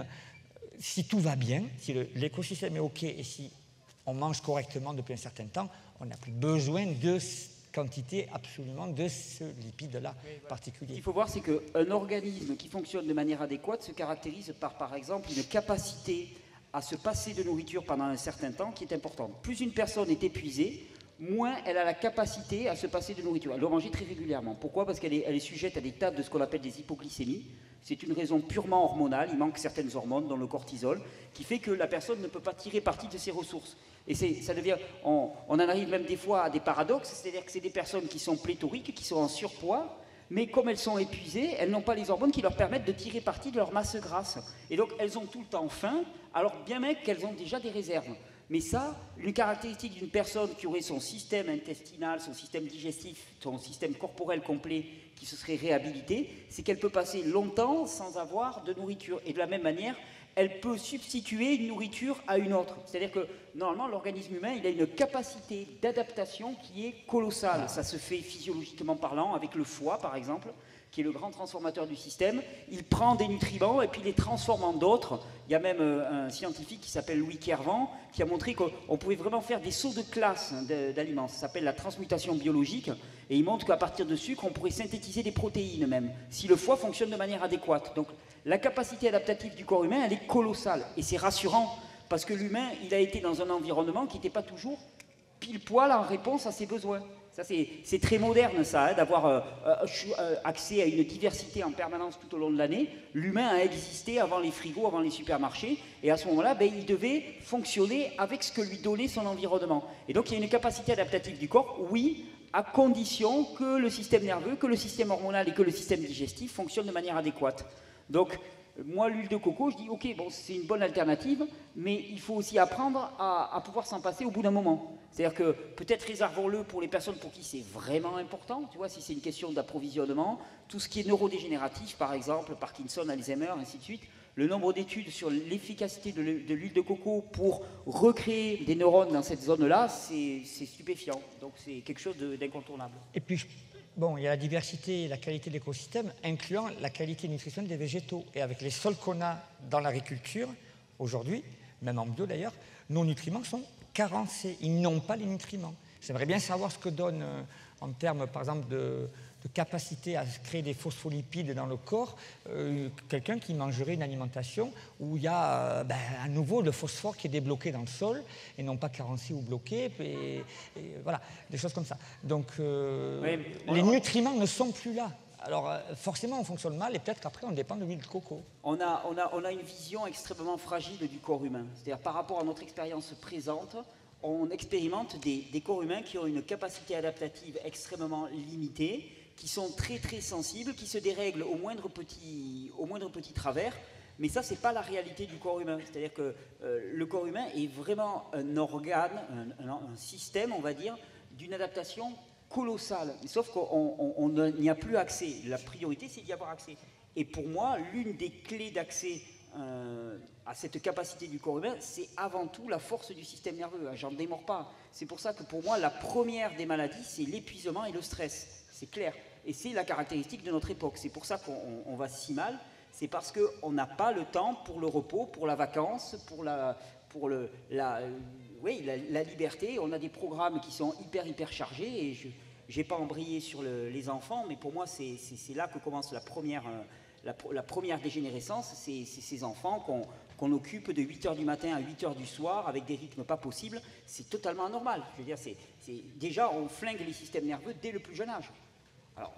si tout va bien, si l'écosystème est OK, et si on mange correctement depuis un certain temps, on n'a plus besoin de quantité absolument de ce lipide-là oui, voilà. particulier. Ce qu'il faut voir, c'est qu'un organisme qui fonctionne de manière adéquate se caractérise par, par exemple, une capacité à se passer de nourriture pendant un certain temps qui est importante. Plus une personne est épuisée, moins elle a la capacité à se passer de nourriture. Elle doit manger très régulièrement. Pourquoi? Parce qu'elle est, elle est sujette à des tas de ce qu'on appelle des hypoglycémies. C'est une raison purement hormonale. Il manque certaines hormones, dont le cortisol, qui fait que la personne ne peut pas tirer parti de ses ressources. Et ça devient, on, on en arrive même des fois à des paradoxes, c'est-à-dire que c'est des personnes qui sont pléthoriques, qui sont en surpoids, mais comme elles sont épuisées, elles n'ont pas les hormones qui leur permettent de tirer parti de leur masse grasse. Et donc elles ont tout le temps faim, alors bien même qu'elles ont déjà des réserves. Mais ça, une caractéristique d'une personne qui aurait son système intestinal, son système digestif, son système corporel complet qui se serait réhabilité, c'est qu'elle peut passer longtemps sans avoir de nourriture. Et de la même manière, elle peut substituer une nourriture à une autre. C'est-à-dire que, normalement, l'organisme humain, il a une capacité d'adaptation qui est colossale. Ça se fait physiologiquement parlant, avec le foie, par exemple, qui est le grand transformateur du système. Il prend des nutriments et puis les transforme en d'autres. Il y a même euh, un scientifique qui s'appelle Louis Kervran, qui a montré qu'on pouvait vraiment faire des sauts de classe d'aliments. Ça s'appelle la transmutation biologique. Et il montre qu'à partir de sucre, on pourrait synthétiser des protéines même, si le foie fonctionne de manière adéquate. Donc, la capacité adaptative du corps humain, elle est colossale. Et c'est rassurant, parce que l'humain, il a été dans un environnement qui n'était pas toujours pile poil en réponse à ses besoins. Ça, c'est très moderne, ça, hein, d'avoir euh, euh, accès à une diversité en permanence tout au long de l'année. L'humain a existé avant les frigos, avant les supermarchés, et à ce moment-là, ben, il devait fonctionner avec ce que lui donnait son environnement. Et donc, il y a une capacité adaptative du corps, oui, à condition que le système nerveux, que le système hormonal et que le système digestif fonctionnent de manière adéquate. Donc, moi, l'huile de coco, je dis, ok, bon, c'est une bonne alternative, mais il faut aussi apprendre à, à pouvoir s'en passer au bout d'un moment. C'est-à-dire que peut-être réservons-le pour les personnes pour qui c'est vraiment important, tu vois, si c'est une question d'approvisionnement, tout ce qui est neurodégénératif, par exemple, Parkinson, Alzheimer, ainsi de suite, le nombre d'études sur l'efficacité de l'huile de coco pour recréer des neurones dans cette zone-là, c'est stupéfiant. Donc c'est quelque chose d'incontournable. Et puis, bon, il y a la diversité et la qualité de l'écosystème, incluant la qualité nutritionnelle des végétaux. Et avec les sols qu'on a dans l'agriculture, aujourd'hui, même en bio d'ailleurs, nos nutriments sont carencés. Ils n'ont pas les nutriments. J'aimerais bien savoir ce que donne, euh, en termes, par exemple, de, de capacité à créer des phospholipides dans le corps, euh, quelqu'un qui mangerait une alimentation où il y a euh, ben, à nouveau le phosphore qui est débloqué dans le sol et non pas carencé ou bloqué, et, et voilà, des choses comme ça. Donc, euh, oui, les alors, nutriments ne sont plus là. Alors, euh, forcément, on fonctionne mal et peut-être qu'après, on dépend de l'huile de coco. On a, on, a, on a une vision extrêmement fragile du corps humain. C'est-à-dire, par rapport à notre expérience présente, on expérimente des, des corps humains qui ont une capacité adaptative extrêmement limitée, qui sont très très sensibles, qui se dérèglent au moindre petit, au moindre petit travers. Mais ça, ce n'est pas la réalité du corps humain. C'est-à-dire que euh, le corps humain est vraiment un organe, un, un, un système, on va dire, d'une adaptation colossale. Sauf qu'on n'y a plus accès. La priorité, c'est d'y avoir accès. Et pour moi, l'une des clés d'accès euh, à cette capacité du corps humain, c'est avant tout la force du système nerveux. J'en démords pas. C'est pour ça que pour moi, la première des maladies, c'est l'épuisement et le stress. C'est clair. Et c'est la caractéristique de notre époque. C'est pour ça qu'on va si mal. C'est parce qu'on n'a pas le temps pour le repos, pour la vacance, pour la, pour le, la, oui, la, la liberté. On a des programmes qui sont hyper, hyper chargés. Et je n'ai pas embrayé sur le, les enfants, mais pour moi, c'est là que commence la première, la, la première dégénérescence. C'est ces enfants qu'on qu'on occupe de huit heures du matin à huit heures du soir avec des rythmes pas possibles. C'est totalement anormal. Je veux dire, c'est déjà, on flingue les systèmes nerveux dès le plus jeune âge. Alors,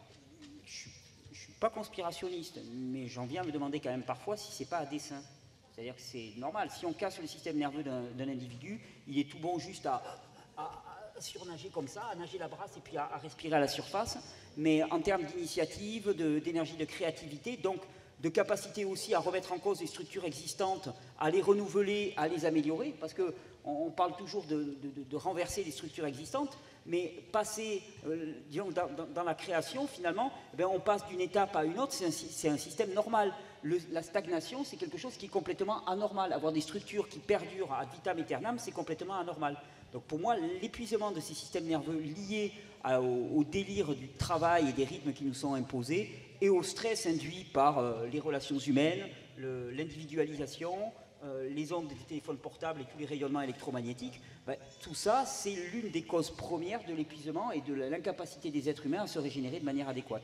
je ne suis pas conspirationniste, mais j'en viens à me demander quand même parfois si c'est pas à dessein. C'est-à-dire que c'est normal. Si on casse le système nerveux d'un individu, il est tout bon juste à, à, à surnager comme ça, à nager la brasse et puis à, à respirer à la surface. Mais en termes d'initiative, d'énergie, de, de créativité, donc de capacité aussi à remettre en cause les structures existantes, à les renouveler, à les améliorer, parce qu'on on parle toujours de, de, de renverser les structures existantes, mais passer, euh, disons, dans, dans, dans la création, finalement, eh bien, on passe d'une étape à une autre, c'est un, un système normal. Le, la stagnation, c'est quelque chose qui est complètement anormal. Avoir des structures qui perdurent ad vitam aeternam, c'est complètement anormal. Donc pour moi, l'épuisement de ces systèmes nerveux liés à, au, au délire du travail et des rythmes qui nous sont imposés et au stress induit par euh, les relations humaines, l'individualisation, euh, les ondes des téléphones portables et tous les rayonnements électromagnétiques, ben, tout ça, c'est l'une des causes premières de l'épuisement et de l'incapacité des êtres humains à se régénérer de manière adéquate.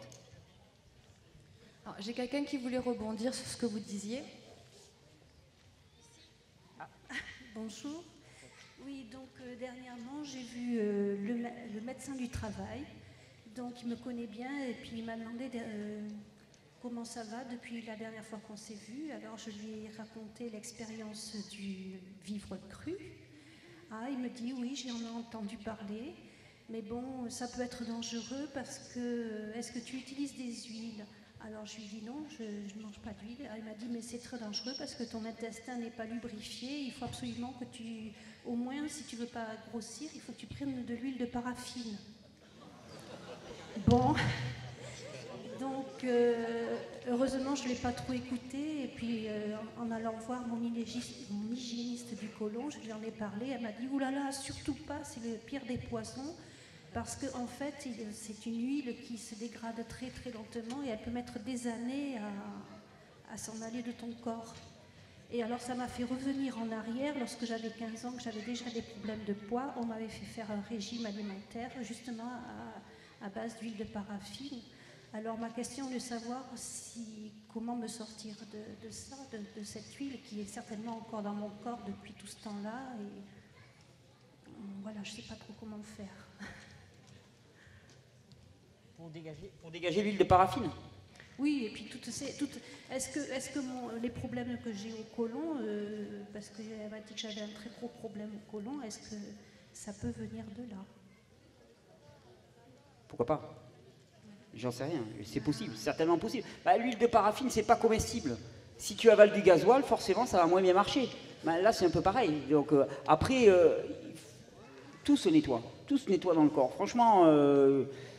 J'ai quelqu'un qui voulait rebondir sur ce que vous disiez. Ah. Bonjour. Oui, donc euh, dernièrement, j'ai vu euh, le, le médecin du travail. Donc il me connaît bien et puis il m'a demandé de, euh, comment ça va depuis la dernière fois qu'on s'est vu. Alors je lui ai raconté l'expérience du vivre cru. Ah, il me dit oui, j'en ai entendu parler, mais bon, ça peut être dangereux parce que est-ce que tu utilises des huiles? Alors je lui ai dit non, je ne mange pas d'huile. Il m'a dit mais c'est très dangereux parce que ton intestin n'est pas lubrifié. Il faut absolument que tu, au moins si tu ne veux pas grossir, il faut que tu prennes de l'huile de paraffine. Bon, donc euh, heureusement je ne l'ai pas trop écouté. Et puis euh, en allant voir mon hygiéniste, mon hygiéniste du côlon, je lui en ai parlé. Elle m'a dit oulala, surtout pas, c'est le pire des poisons. Parce qu'en en fait, c'est une huile qui se dégrade très très lentement et elle peut mettre des années à, à s'en aller de ton corps. Et alors ça m'a fait revenir en arrière, lorsque j'avais quinze ans, que j'avais déjà des problèmes de poids, on m'avait fait faire un régime alimentaire, justement à, à base d'huile de paraffine. Alors ma question est de savoir si, comment me sortir de, de ça, de, de cette huile qui est certainement encore dans mon corps depuis tout ce temps-là. Et voilà, je ne sais pas trop comment faire. Pour dégager, pour dégager l'huile de paraffine? Oui, et puis toutes ces, toutes, est-ce que, est-ce que mon, les problèmes que j'ai au côlon, euh, parce qu'elle m'a dit que j'avais un très gros problème au côlon, est-ce que ça peut venir de là? Pourquoi pas? J'en sais rien, c'est possible, c'est certainement possible. Bah, l'huile de paraffine, c'est pas comestible. Si tu avales du gasoil, forcément, ça va moins bien marcher. Bah, là, c'est un peu pareil. Donc, euh, après, euh, tout se nettoie, tout se nettoie dans le corps. Franchement... Euh,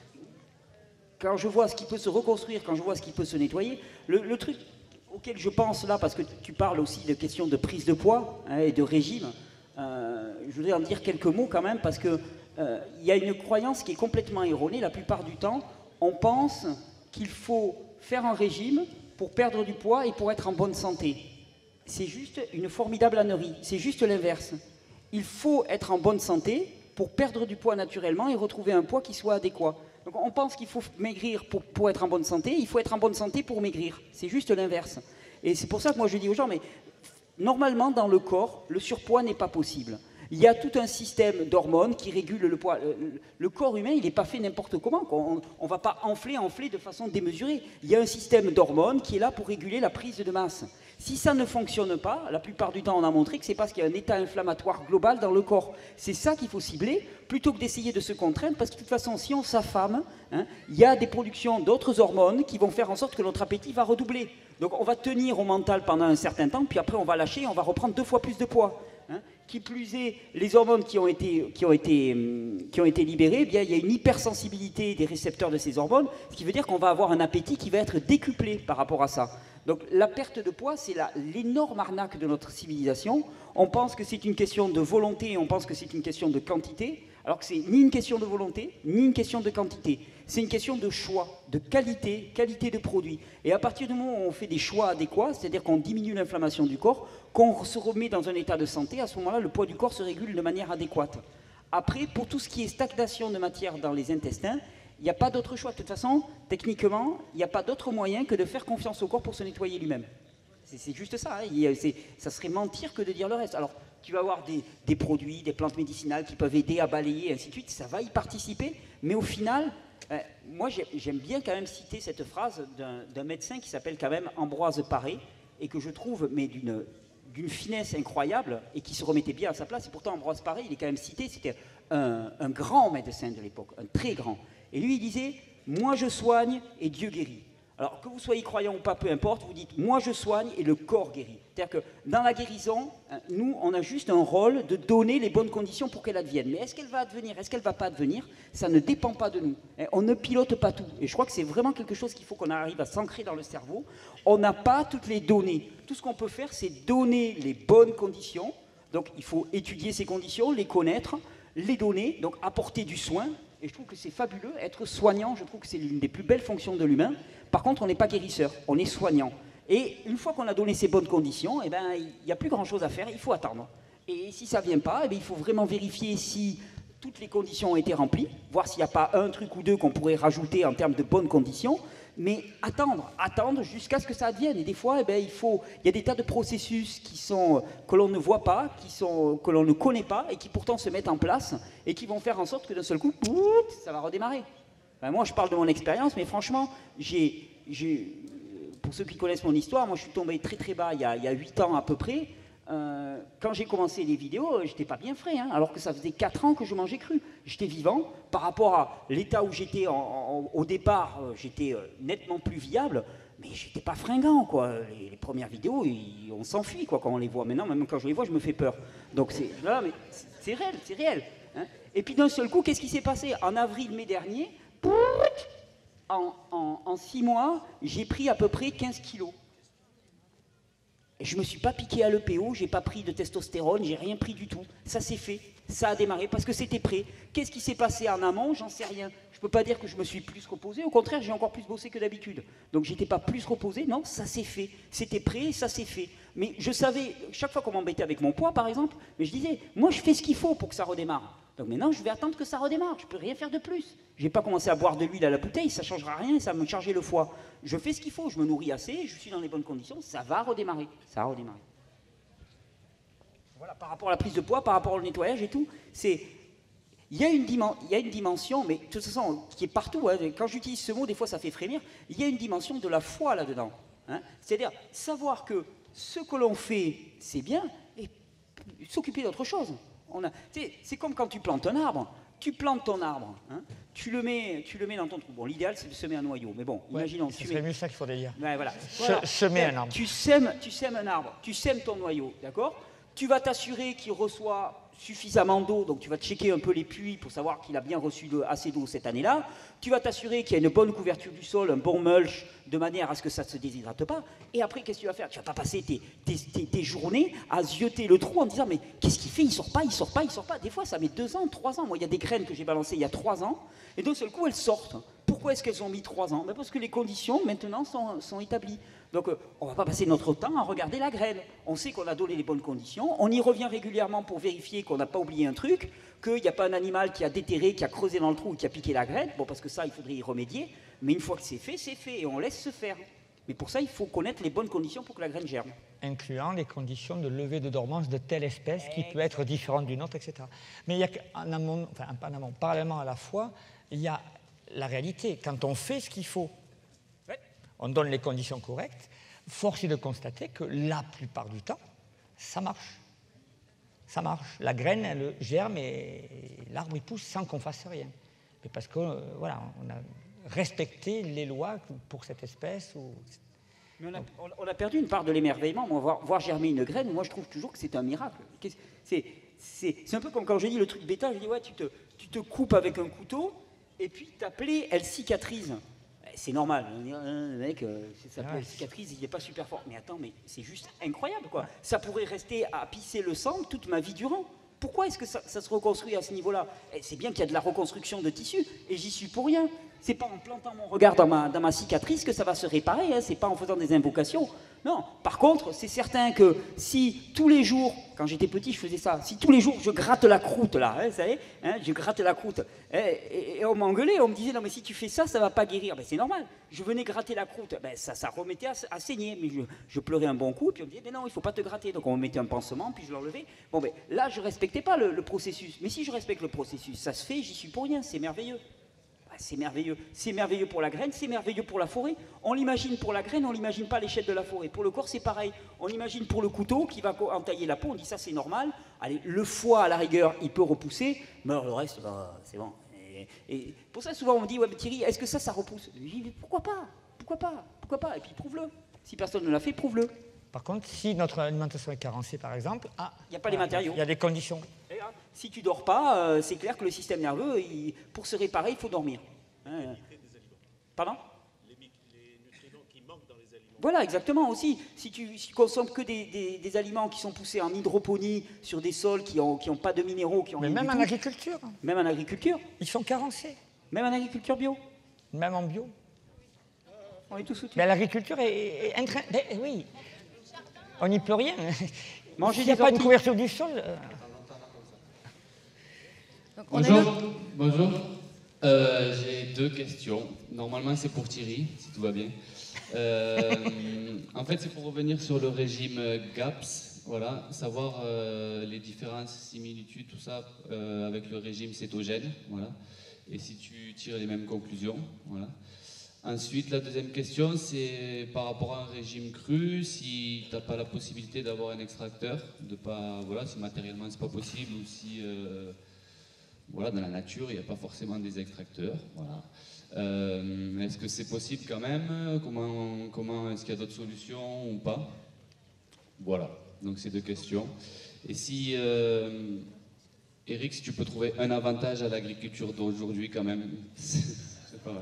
quand je vois ce qui peut se reconstruire, quand je vois ce qui peut se nettoyer, le, le truc auquel je pense là, parce que tu parles aussi de questions de prise de poids hein, et de régime, euh, je voudrais en dire quelques mots quand même, parce qu'il euh, y a une croyance qui est complètement erronée. La plupart du temps, on pense qu'il faut faire un régime pour perdre du poids et pour être en bonne santé. C'est juste une formidable ânerie, c'est juste l'inverse. Il faut être en bonne santé pour perdre du poids naturellement et retrouver un poids qui soit adéquat. Donc on pense qu'il faut maigrir pour, pour être en bonne santé, il faut être en bonne santé pour maigrir. C'est juste l'inverse. Et c'est pour ça que moi je dis aux gens, mais normalement dans le corps, le surpoids n'est pas possible. Il y a tout un système d'hormones qui régule le poids. Le, le corps humain, il n'est pas fait n'importe comment. On ne va pas enfler, enfler de façon démesurée. Il y a un système d'hormones qui est là pour réguler la prise de masse. Si ça ne fonctionne pas, la plupart du temps on a montré que c'est parce qu'il y a un état inflammatoire global dans le corps. C'est ça qu'il faut cibler, plutôt que d'essayer de se contraindre, parce que de toute façon, si on s'affame, hein, il y a des productions d'autres hormones qui vont faire en sorte que notre appétit va redoubler. Donc on va tenir au mental pendant un certain temps, puis après on va lâcher et on va reprendre deux fois plus de poids. Hein. Qui plus est, les hormones qui ont été, qui ont été, qui ont été libérées, eh bien, il y a une hypersensibilité des récepteurs de ces hormones, ce qui veut dire qu'on va avoir un appétit qui va être décuplé par rapport à ça. Donc la perte de poids, c'est l'énorme arnaque de notre civilisation. On pense que c'est une question de volonté et on pense que c'est une question de quantité, alors que c'est ni une question de volonté, ni une question de quantité. C'est une question de choix, de qualité, qualité de produit. Et à partir du moment où on fait des choix adéquats, c'est-à-dire qu'on diminue l'inflammation du corps, qu'on se remet dans un état de santé, à ce moment-là, le poids du corps se régule de manière adéquate. Après, pour tout ce qui est stagnation de matière dans les intestins, il n'y a pas d'autre choix. De toute façon, techniquement, il n'y a pas d'autre moyen que de faire confiance au corps pour se nettoyer lui-même. C'est juste ça. Hein. Ça serait mentir que de dire le reste. Alors, tu vas avoir des, des produits, des plantes médicinales qui peuvent aider à balayer, et ainsi de suite. Ça va y participer. Mais au final, euh, moi, j'aime bien quand même citer cette phrase d'un médecin qui s'appelle quand même Ambroise Paré, et que je trouve, mais d'une d'une finesse incroyable, et qui se remettait bien à sa place. Et pourtant, Ambroise Paré, il est quand même cité, c'était un, un grand médecin de l'époque, un très grand. Et lui, il disait « Moi, je soigne et Dieu guérit ». Alors, que vous soyez croyant ou pas, peu importe, vous dites, moi je soigne et le corps guérit. C'est-à-dire que dans la guérison, nous, on a juste un rôle de donner les bonnes conditions pour qu'elle advienne. Mais est-ce qu'elle va advenir, est-ce qu'elle ne va pas advenir? Ça ne dépend pas de nous. On ne pilote pas tout. Et je crois que c'est vraiment quelque chose qu'il faut qu'on arrive à s'ancrer dans le cerveau. On n'a pas toutes les données. Tout ce qu'on peut faire, c'est donner les bonnes conditions. Donc, il faut étudier ces conditions, les connaître, les donner, donc apporter du soin. Et je trouve que c'est fabuleux. Être soignant, je trouve que c'est l'une des plus belles fonctions de l'humain. Par contre, on n'est pas guérisseur, on est soignant. Et une fois qu'on a donné ces bonnes conditions, eh ben, il n'y a plus grand-chose à faire, il faut attendre. Et si ça ne vient pas, eh bien, il faut vraiment vérifier si toutes les conditions ont été remplies, voir s'il n'y a pas un truc ou deux qu'on pourrait rajouter en termes de bonnes conditions, mais attendre, attendre jusqu'à ce que ça advienne. Et des fois, eh bien, il faut, il y a des tas de processus qui sont, que l'on ne voit pas, qui sont, que l'on ne connaît pas, et qui pourtant se mettent en place, et qui vont faire en sorte que d'un seul coup, ça va redémarrer. Enfin, moi, je parle de mon expérience, mais franchement, j'ai, j'ai, pour ceux qui connaissent mon histoire, moi, je suis tombé très très bas il y a, il y a huit ans à peu près. Euh, quand j'ai commencé les vidéos, j'étais pas bien frais, hein, alors que ça faisait quatre ans que je mangeais cru. J'étais vivant. Par rapport à l'état où j'étais au départ, euh, j'étais euh, nettement plus viable, mais j'étais pas fringant, quoi. Les, les premières vidéos, ils, on s'enfuit, quoi, quand on les voit. Maintenant, même quand je les vois, je me fais peur. Donc c'est, là, mais c'est réel, c'est réel. Hein. Et puis d'un seul coup, qu'est-ce qui s'est passé? En avril-mai dernier, en, en, en six mois, j'ai pris à peu près quinze kilos. Et je ne me suis pas piqué à l'E P O, je n'ai pas pris de testostérone, j'ai rien pris du tout. Ça s'est fait, ça a démarré parce que c'était prêt. Qu'est-ce qui s'est passé en amont? J'en sais rien. Je ne peux pas dire que je me suis plus reposé, au contraire, j'ai encore plus bossé que d'habitude. Donc j'étais pas plus reposé, non, ça s'est fait. C'était prêt, ça s'est fait. Mais je savais, chaque fois qu'on m'embêtait avec mon poids par exemple, mais je disais, moi je fais ce qu'il faut pour que ça redémarre. Donc maintenant, je vais attendre que ça redémarre, je ne peux rien faire de plus. Je n'ai pas commencé à boire de l'huile à la bouteille, ça ne changera rien, ça va me charger le foie. Je fais ce qu'il faut, je me nourris assez, je suis dans les bonnes conditions, ça va redémarrer. Ça va redémarrer. Voilà, par rapport à la prise de poids, par rapport au nettoyage et tout, c'est... Il y a une, dimen... il y a une dimension, mais de toute façon, qui est partout, hein, quand j'utilise ce mot, des fois ça fait frémir, il y a une dimension de la foi là-dedans. Hein. C'est-à-dire savoir que ce que l'on fait, c'est bien, et s'occuper d'autre chose. On a... C'est comme quand tu plantes un arbre. Tu plantes ton arbre, hein, tu, le mets, tu le mets dans ton trou. Bon, l'idéal, c'est de semer un noyau. Mais bon, ouais, imaginons... Ce serait mieux ça qu'il faudrait dire. Ouais, voilà. Se, voilà. Semer un arbre. Tu sèmes, tu sèmes un arbre, tu sèmes ton noyau, d'accord? Tu vas t'assurer qu'il reçoit suffisamment d'eau, donc tu vas checker un peu les puits pour savoir qu'il a bien reçu de, assez d'eau cette année-là. Tu vas t'assurer qu'il y a une bonne couverture du sol, un bon mulch, de manière à ce que ça ne se déshydrate pas. Et après, qu'est-ce que tu vas faire? Tu ne vas pas passer tes, tes, tes, tes journées à zioter le trou en disant mais qu'est-ce qu'il fait? Il ne sort pas, il ne sort pas, il ne sort pas. Des fois, ça met deux ans, trois ans. Moi, il y a des graines que j'ai balancées il y a trois ans, et d'un seul coup, elles sortent. Pourquoi est-ce qu'elles ont mis trois ans? Ben parce que les conditions, maintenant, sont, sont établies. Donc, euh, on ne va pas passer notre temps à regarder la graine. On sait qu'on a donné les bonnes conditions. On y revient régulièrement pour vérifier qu'on n'a pas oublié un truc, qu'il n'y a pas un animal qui a déterré, qui a creusé dans le trou ou qui a piqué la graine. Bon, parce que ça, il faudrait y remédier. Mais une fois que c'est fait, c'est fait. Et on laisse se faire. Mais pour ça, il faut connaître les bonnes conditions pour que la graine germe. Incluant les conditions de levée de dormance de telle espèce qui peut être différente d'une autre, et cetera. Mais il y a en amont, enfin, en amont, parallèlement à la fois, il y a la réalité. Quand on fait ce qu'il faut, ouais, on donne les conditions correctes, force est de constater que la plupart du temps, ça marche. Ça marche. La graine, elle germe et l'arbre, il pousse sans qu'on fasse rien. Mais parce que, euh, voilà, on a respecté les lois pour cette espèce. Ou... Mais on, a, on a perdu une part de l'émerveillement. Moi, voir, voir germer une graine, moi, je trouve toujours que c'est un miracle. C'est, c'est, c'est un peu comme quand j'ai dit le truc bêta, je dis, ouais, tu te, tu te coupes avec un couteau, et puis ta plaie, elle cicatrise. C'est normal, le mec, sa plaie, elle cicatrise, il n'est pas super fort. Mais attends, mais c'est juste incroyable, quoi. Ça pourrait rester à pisser le sang toute ma vie durant. Pourquoi est-ce que ça, ça se reconstruit à ce niveau-là? C'est bien qu'il y a de la reconstruction de tissu, et j'y suis pour rien. C'est pas en plantant mon regard dans ma, dans ma cicatrice que ça va se réparer, hein. C'est pas en faisant des invocations. Non, par contre, c'est certain que si tous les jours, quand j'étais petit, je faisais ça, si tous les jours je gratte la croûte, là, hein, vous savez, hein, je gratte la croûte, hein, et, et on m'engueulait, on me disait, non mais si tu fais ça, ça va pas guérir. Ben, c'est normal, je venais gratter la croûte, ben, ça, ça remettait à, à saigner, mais je, je pleurais un bon coup, puis on me disait, mais non, il faut pas te gratter. Donc on me mettait un pansement, puis je l'enlevais. Bon, ben, là, je respectais pas le, le processus. Mais si je respecte le processus, ça se fait, j'y suis pour rien, c'est merveilleux. C'est merveilleux. C'est merveilleux pour la graine, c'est merveilleux pour la forêt. On l'imagine pour la graine, on l'imagine pas à l'échelle de la forêt. Pour le corps, c'est pareil. On l'imagine pour le couteau qui va entailler la peau, on dit ça c'est normal. Allez, le foie à la rigueur, il peut repousser, mais alors le reste, bah, c'est bon. Et, et pour ça, souvent on me dit, ouais, mais Thierry, est-ce que ça, ça repousse? Je dis, pourquoi pas? pourquoi pas? Pourquoi pas? Et puis prouve-le. Si personne ne l'a fait, prouve-le. Par contre, si notre alimentation est carencée, par exemple, ah, il n'y a pas les matériaux. Il y a des conditions. Si tu dors pas, euh, c'est clair que le système nerveux, il, pour se réparer, il faut dormir. Hein. Pardon? Les, les nutriments qui manquent dans les aliments. Voilà, exactement aussi. Si tu, si tu consommes que des, des, des aliments qui sont poussés en hydroponie sur des sols qui n'ont qui ont pas de minéraux, qui ont Mais rien même du en tout, agriculture. Même en agriculture. Ils sont carencés. Même en agriculture bio. Même en bio. On est tous soutenus. Mais l'agriculture est, est, est intra... Oui. On n'y peut rien. Manger S'il n'y a des pas une orties. couverture du sol. Euh... Donc, on bonjour. A bonjour. Euh, J'ai deux questions. Normalement, c'est pour Thierry, si tout va bien. Euh, en fait, c'est pour revenir sur le régime GAPS. Voilà, savoir euh, les différences, similitudes, tout ça euh, avec le régime cétogène. Voilà. Et si tu tires les mêmes conclusions. Voilà. Ensuite, la deuxième question, c'est par rapport à un régime cru, si tu n'as pas la possibilité d'avoir un extracteur, de pas, voilà, si matériellement c'est pas possible, ou si euh, voilà, dans la nature il n'y a pas forcément des extracteurs. Voilà. Euh, est-ce que c'est possible quand même? Comment, comment est-ce qu'il y a d'autres solutions ou pas? Voilà, donc ces deux questions. Et si, euh, Eric, si tu peux trouver un avantage à l'agriculture d'aujourd'hui quand même, c'est pas mal.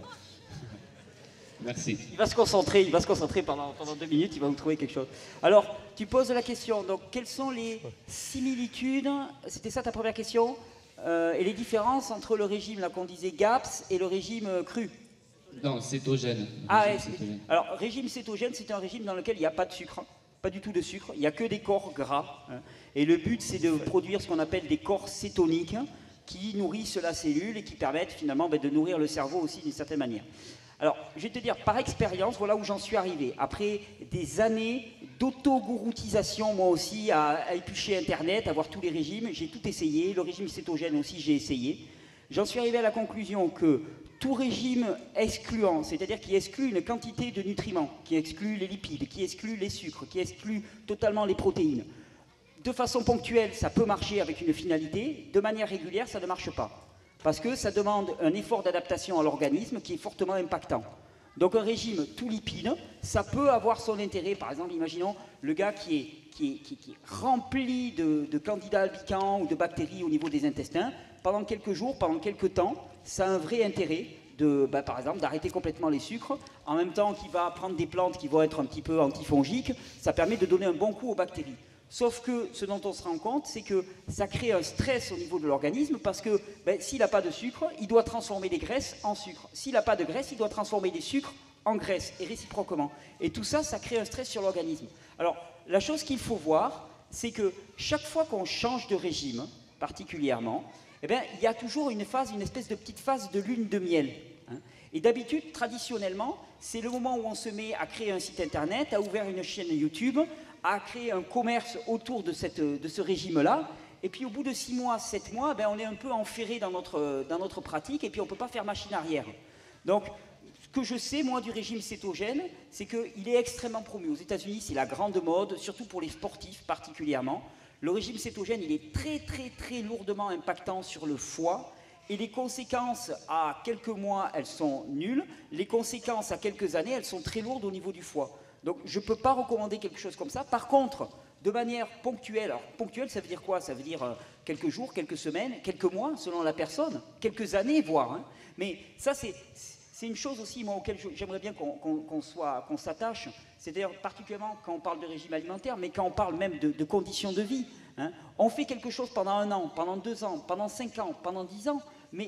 Merci. Il va se concentrer, il va se concentrer pendant, pendant deux minutes, il va vous trouver quelque chose. Alors, tu poses la question, donc quelles sont les similitudes, c'était ça ta première question, euh, et les différences entre le régime, là qu'on disait GAPS, et le régime euh, cru? Non, cétogène. Ah, ouais, cétogène. Alors, régime cétogène, c'est un régime dans lequel il n'y a pas de sucre, pas du tout de sucre, il n'y a que des corps gras, hein, et le but c'est de produire ce qu'on appelle des corps cétoniques, qui nourrissent la cellule et qui permettent finalement ben, de nourrir le cerveau aussi d'une certaine manière. Alors, je vais te dire, par expérience, voilà où j'en suis arrivé. Après des années d'auto-gouroutisation, moi aussi, à, à éplucher Internet, à voir tous les régimes, j'ai tout essayé. Le régime cétogène aussi, j'ai essayé. J'en suis arrivé à la conclusion que tout régime excluant, c'est-à-dire qui exclut une quantité de nutriments, qui exclut les lipides, qui exclut les sucres, qui exclut totalement les protéines, de façon ponctuelle, ça peut marcher avec une finalité. De manière régulière, ça ne marche pas. Parce que ça demande un effort d'adaptation à l'organisme qui est fortement impactant. Donc un régime tout lipide, ça peut avoir son intérêt. Par exemple, imaginons le gars qui est, qui est, qui est, qui est rempli de, de candidats albicans ou de bactéries au niveau des intestins. Pendant quelques jours, pendant quelques temps, ça a un vrai intérêt, de, bah, par exemple, d'arrêter complètement les sucres. En même temps qu'il va prendre des plantes qui vont être un petit peu antifongiques, ça permet de donner un bon coup aux bactéries. Sauf que ce dont on se rend compte, c'est que ça crée un stress au niveau de l'organisme parce que ben, s'il n'a pas de sucre, il doit transformer des graisses en sucre. S'il n'a pas de graisse, il doit transformer des sucres en graisse et réciproquement. Et tout ça, ça crée un stress sur l'organisme. Alors, la chose qu'il faut voir, c'est que chaque fois qu'on change de régime, particulièrement, eh bien, il y a toujours une phase, une espèce de petite phase de lune de miel. Hein. Et d'habitude, traditionnellement, c'est le moment où on se met à créer un site internet, à ouvrir une chaîne YouTube, à créer un commerce autour de, cette, de ce régime-là. Et puis au bout de six mois, sept mois, ben, on est un peu enferré dans notre, dans notre pratique et puis on ne peut pas faire machine arrière. Donc, ce que je sais, moi, du régime cétogène, c'est qu'il est extrêmement promu. Aux États-Unis, c'est la grande mode, surtout pour les sportifs particulièrement. Le régime cétogène, il est très, très, très lourdement impactant sur le foie. Et les conséquences à quelques mois, elles sont nulles. Les conséquences à quelques années, elles sont très lourdes au niveau du foie. Donc je ne peux pas recommander quelque chose comme ça. Par contre, de manière ponctuelle, alors ponctuelle ça veut dire quoi? Ça veut dire euh, quelques jours, quelques semaines, quelques mois selon la personne, quelques années voire. Hein. Mais ça c'est, c'est une chose aussi moi, auquel j'aimerais bien qu'on, qu'on, qu'on, soit, qu'on s'attache. C'est d'ailleurs particulièrement quand on parle de régime alimentaire, mais quand on parle même de, de conditions de vie. Hein. On fait quelque chose pendant un an, pendant deux ans, pendant cinq ans, pendant dix ans, mais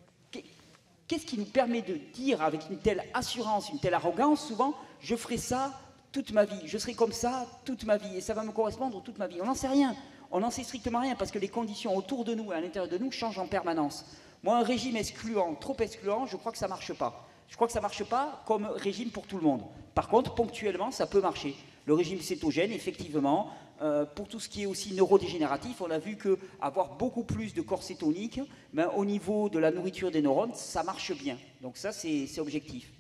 qu'est-ce qui nous permet de dire avec une telle assurance, une telle arrogance, souvent, je ferai ça toute ma vie, je serai comme ça toute ma vie, et ça va me correspondre toute ma vie. On n'en sait rien, on n'en sait strictement rien, parce que les conditions autour de nous et à l'intérieur de nous changent en permanence. Moi, un régime excluant, trop excluant, je crois que ça ne marche pas. Je crois que ça ne marche pas comme régime pour tout le monde. Par contre, ponctuellement, ça peut marcher. Le régime cétogène, effectivement, euh, pour tout ce qui est aussi neurodégénératif, on a vu qu'avoir beaucoup plus de corps cétoniques, ben, au niveau de la nourriture des neurones, ça marche bien. Donc ça, c'est, c'est objectif.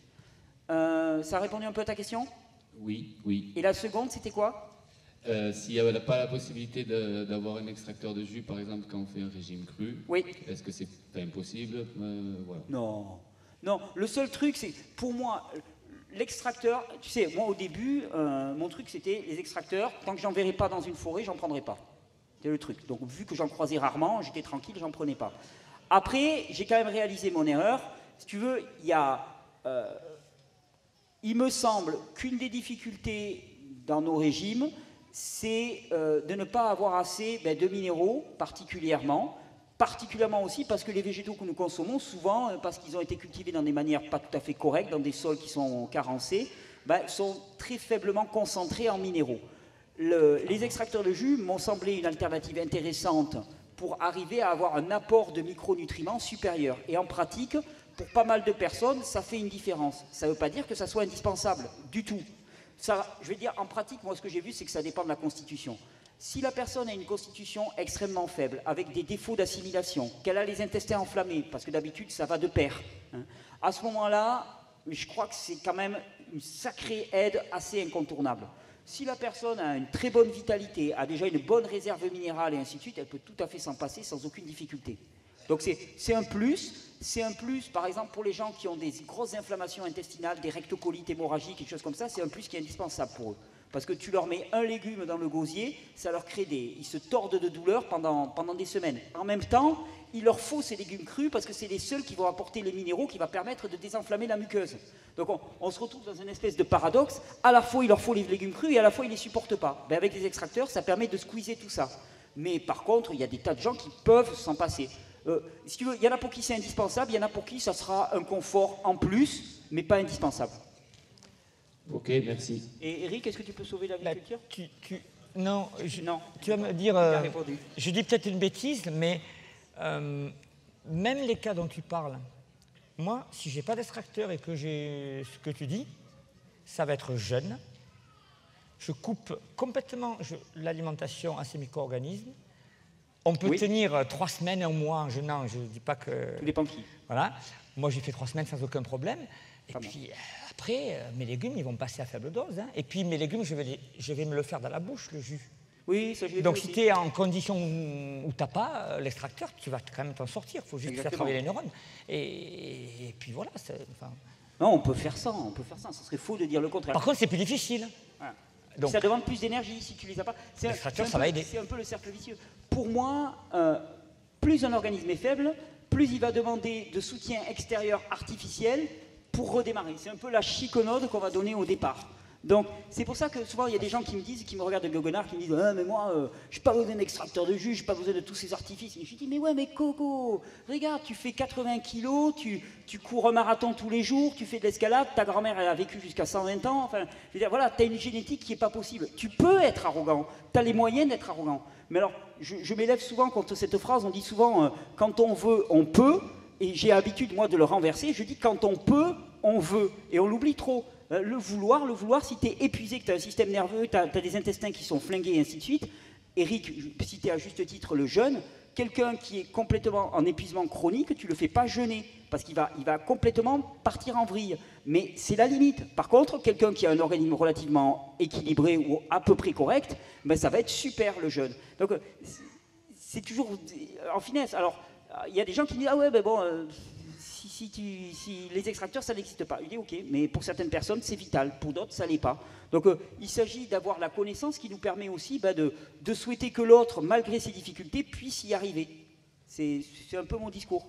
Euh, ça a répondu un peu à ta question? Oui, oui. Et la seconde, c'était quoi? euh, S'il n'y avait pas la possibilité de, d'avoir un extracteur de jus, par exemple, quand on fait un régime cru, oui. Est-ce que c'est impossible? euh, voilà. Non. Non, le seul truc, c'est, pour moi, l'extracteur, tu sais, moi au début, euh, mon truc c'était les extracteurs, tant que j'en verrais pas dans une forêt, j'en prendrais pas. C'est le truc. Donc vu que j'en croisais rarement, j'étais tranquille, j'en prenais pas. Après, j'ai quand même réalisé mon erreur. Si tu veux, il y a... Euh, il me semble qu'une des difficultés dans nos régimes, c'est euh, de ne pas avoir assez ben, de minéraux particulièrement, particulièrement aussi parce que les végétaux que nous consommons, souvent, parce qu'ils ont été cultivés dans des manières pas tout à fait correctes, dans des sols qui sont carencés, ben, sont très faiblement concentrés en minéraux. Le, les extracteurs de jus m'ont semblé une alternative intéressante pour arriver à avoir un apport de micronutriments supérieur. Et en pratique, pour pas mal de personnes, ça fait une différence. Ça ne veut pas dire que ça soit indispensable, du tout. Ça, je veux dire, en pratique, moi, ce que j'ai vu, c'est que ça dépend de la constitution. Si la personne a une constitution extrêmement faible, avec des défauts d'assimilation, qu'elle a les intestins enflammés, parce que d'habitude, ça va de pair, hein, à ce moment-là, je crois que c'est quand même une sacrée aide assez incontournable. Si la personne a une très bonne vitalité, a déjà une bonne réserve minérale et ainsi de suite, elle peut tout à fait s'en passer sans aucune difficulté. Donc c'est un plus. C'est un plus, par exemple, pour les gens qui ont des grosses inflammations intestinales, des rectocolites hémorragiques, quelque chose comme ça, c'est un plus qui est indispensable pour eux. Parce que tu leur mets un légume dans le gosier, ça leur crée des... Ils se tordent de douleur pendant, pendant des semaines. En même temps, il leur faut ces légumes crus parce que c'est les seuls qui vont apporter les minéraux qui vont permettre de désenflammer la muqueuse. Donc on, on se retrouve dans une espèce de paradoxe. À la fois, il leur faut les légumes crus et à la fois, ils ne les supportent pas. Ben, avec les extracteurs, ça permet de squeezer tout ça. Mais par contre, il y a des tas de gens qui peuvent s'en passer. Euh, si tu veux, il y en a pour qui c'est indispensable, il y en a pour qui ça sera un confort en plus, mais pas indispensable. Ok, merci. Et Eric, est-ce que tu peux sauver l'agriculture? Bah, tu, tu, Non, je, non, tu vas me dire... Euh, je dis peut-être une bêtise, mais euh, même les cas dont tu parles, moi, si je n'ai pas d'extracteur et que j'ai ce que tu dis, ça va être jeune. Je coupe complètement l'alimentation à ces micro-organismes. On peut oui. tenir trois semaines, un mois en jeûnant, je ne dis pas que... Tout dépend qui. Voilà. Moi, j'ai fait trois semaines sans aucun problème. Et Pas puis, bon. après, euh, mes légumes, ils vont passer à faible dose. Hein. Et puis, mes légumes, je vais, les, je vais me le faire dans la bouche, le jus. Oui, ça, je l'ai Donc, fait si aussi. tu es en condition où tu n'as pas euh, l'extracteur, tu vas quand même t'en sortir. Il faut juste Exactement. faire travailler les neurones. Et, et puis, voilà. Enfin... Non, on peut faire ça, on peut faire ça. Ça serait faux de dire le contraire. Par contre, c'est plus difficile. Voilà. Donc, ça demande plus d'énergie si tu les as pas. L'extracteur, ça peu, va aider. C'est un peu le cercle vicieux. Pour moi, euh, plus un organisme est faible, plus il va demander de soutien extérieur artificiel pour redémarrer. C'est un peu la chiconode qu'on va donner au départ. Donc, c'est pour ça que souvent, il y a des gens qui me disent, qui me regardent de goguenard, qui me disent ah, « mais moi, euh, je n'ai pas besoin d'extracteur de jus, je n'ai pas besoin de tous ces artifices. » Et je dis « mais ouais, mais Coco, regarde, tu fais quatre-vingts kilos, tu, tu cours un marathon tous les jours, tu fais de l'escalade, ta grand-mère, elle a vécu jusqu'à cent vingt ans. Enfin, je veux dire, voilà, tu as une génétique qui n'est pas possible. Tu peux être arrogant, tu as les moyens d'être arrogant. » Mais alors, je, je m'élève souvent contre cette phrase, on dit souvent euh, « quand on veut, on peut », et j'ai l'habitude, moi, de le renverser. Je dis « quand on peut, on veut », et on l'oublie trop. Le vouloir, le vouloir, si tu es épuisé, que tu as un système nerveux, tu as, as des intestins qui sont flingués et ainsi de suite. Eric citait à juste titre le jeûne. Quelqu'un qui est complètement en épuisement chronique, tu ne le fais pas jeûner parce qu'il va, il va complètement partir en vrille. Mais c'est la limite. Par contre, quelqu'un qui a un organisme relativement équilibré ou à peu près correct, ben ça va être super le jeûne. Donc c'est toujours en finesse. Alors, il y a des gens qui disent « Ah ouais, ben bon... Euh, Si, si, tu, si les extracteurs, ça n'existe pas. Il dit ok, mais pour certaines personnes, c'est vital, pour d'autres, ça ne l'est pas. Donc euh, il s'agit d'avoir la connaissance qui nous permet aussi bah, de, de souhaiter que l'autre, malgré ses difficultés, puisse y arriver. C'est un peu mon discours.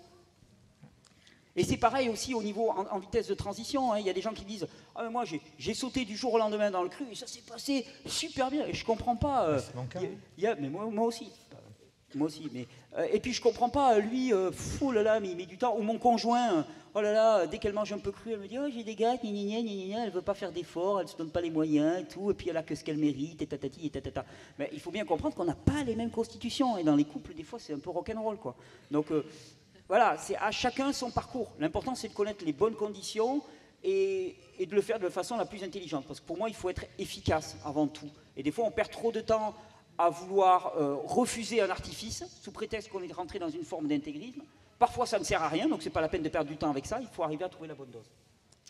Et c'est pareil aussi au niveau en, en vitesse de transition. Hein. Il y a des gens qui disent ah, mais moi j'ai sauté du jour au lendemain dans le cru et ça s'est passé super bien. Et je ne comprends pas. Euh, c'est il y a, mais moi, moi aussi. Moi aussi, mais euh, et puis je comprends pas, lui, euh, fou là là, mais il met du temps. Ou mon conjoint, euh, oh là là, dès qu'elle mange un peu cru, elle me dit, oh j'ai des gars, gna gna gna gna, elle veut pas faire d'efforts, elle se donne pas les moyens et tout, et puis elle a que ce qu'elle mérite, et tatati et tatata. Mais il faut bien comprendre qu'on n'a pas les mêmes constitutions, et dans les couples, des fois, c'est un peu rock'n'roll, quoi. Donc euh, voilà, c'est à chacun son parcours. L'important, c'est de connaître les bonnes conditions et, et de le faire de la façon la plus intelligente, parce que pour moi, il faut être efficace avant tout. Et des fois, on perd trop de temps à vouloir euh, refuser un artifice sous prétexte qu'on est rentré dans une forme d'intégrisme. Parfois, ça ne sert à rien, donc c'est pas la peine de perdre du temps avec ça. Il faut arriver à trouver la bonne dose.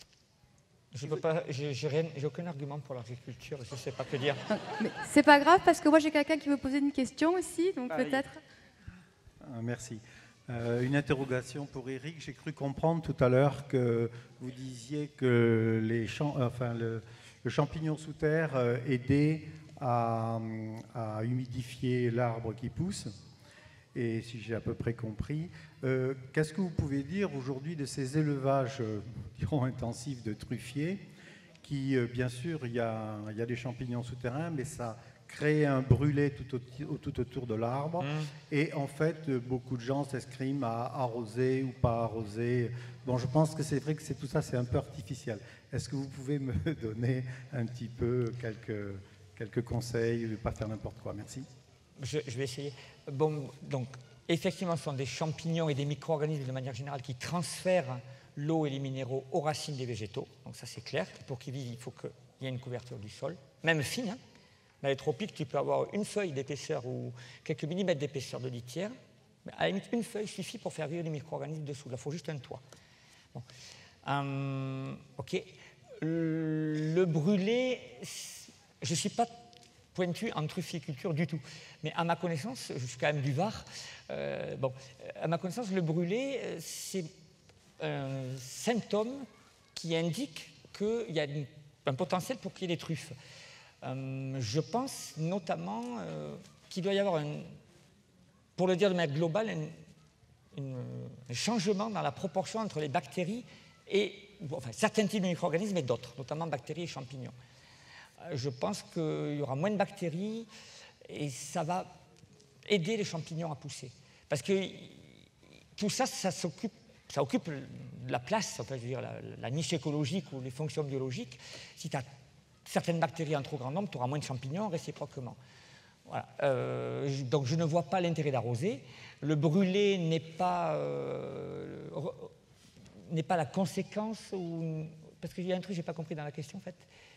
Je peux pas, j'ai aucun argument pour l'agriculture, je ne sais pas que dire. C'est pas grave parce que moi j'ai quelqu'un qui veut poser une question aussi, donc peut-être. Euh, merci. Euh, une interrogation pour Eric. J'ai cru comprendre tout à l'heure que vous disiez que les champ, enfin, le, le champignon sous terre euh, aidait à, à humidifier l'arbre qui pousse. Et si j'ai à peu près compris, euh, qu'est-ce que vous pouvez dire aujourd'hui de ces élevages euh, dirons, intensifs de truffiers qui, euh, bien sûr, il y a, il y a des champignons souterrains, mais ça crée un brûlé tout, au, tout autour de l'arbre. Mmh. Et en fait, beaucoup de gens s'escriment à arroser ou pas arroser. Bon, je pense que c'est vrai que c'est, tout ça, c'est un peu artificiel. Est-ce que vous pouvez me donner un petit peu quelques, quelques conseils, de ne pas faire n'importe quoi? Merci. Je, je vais essayer. Bon, donc, effectivement, ce sont des champignons et des micro-organismes de manière générale qui transfèrent l'eau et les minéraux aux racines des végétaux. Donc ça, c'est clair. Pour qu'ils vivent, il faut qu'il y ait une couverture du sol, même fine. Hein. Dans les tropiques, tu peux avoir une feuille d'épaisseur ou quelques millimètres d'épaisseur de litière. Mais à la limite, une feuille suffit pour faire vivre les micro-organismes dessous. Il faut juste un toit. Bon. Hum, ok. Le brûlé, je ne suis pas pointu en trufficulture du tout. Mais à ma connaissance, je suis quand même du Var, euh, bon, à ma connaissance, le brûlé, c'est un symptôme qui indique qu'il y a un potentiel pour qu'il y ait des truffes. Euh, je pense notamment euh, qu'il doit y avoir, un, pour le dire de manière globale, un, une, un changement dans la proportion entre les bactéries et bon, enfin, certains types de micro-organismes et d'autres, notamment bactéries et champignons. Euh, je pense qu'il y aura moins de bactéries et ça va aider les champignons à pousser. Parce que tout ça, ça, s'occupe, ça occupe la place, enfin, je veux dire, la, la niche écologique ou les fonctions biologiques. Si tu as certaines bactéries en trop grand nombre, tu auras moins de champignons réciproquement. Voilà. Euh, donc je ne vois pas l'intérêt d'arroser. Le brûlé n'est pas, euh, n'est pas la conséquence, ou... parce qu'il y a un truc que je n'ai pas compris dans la question en fait.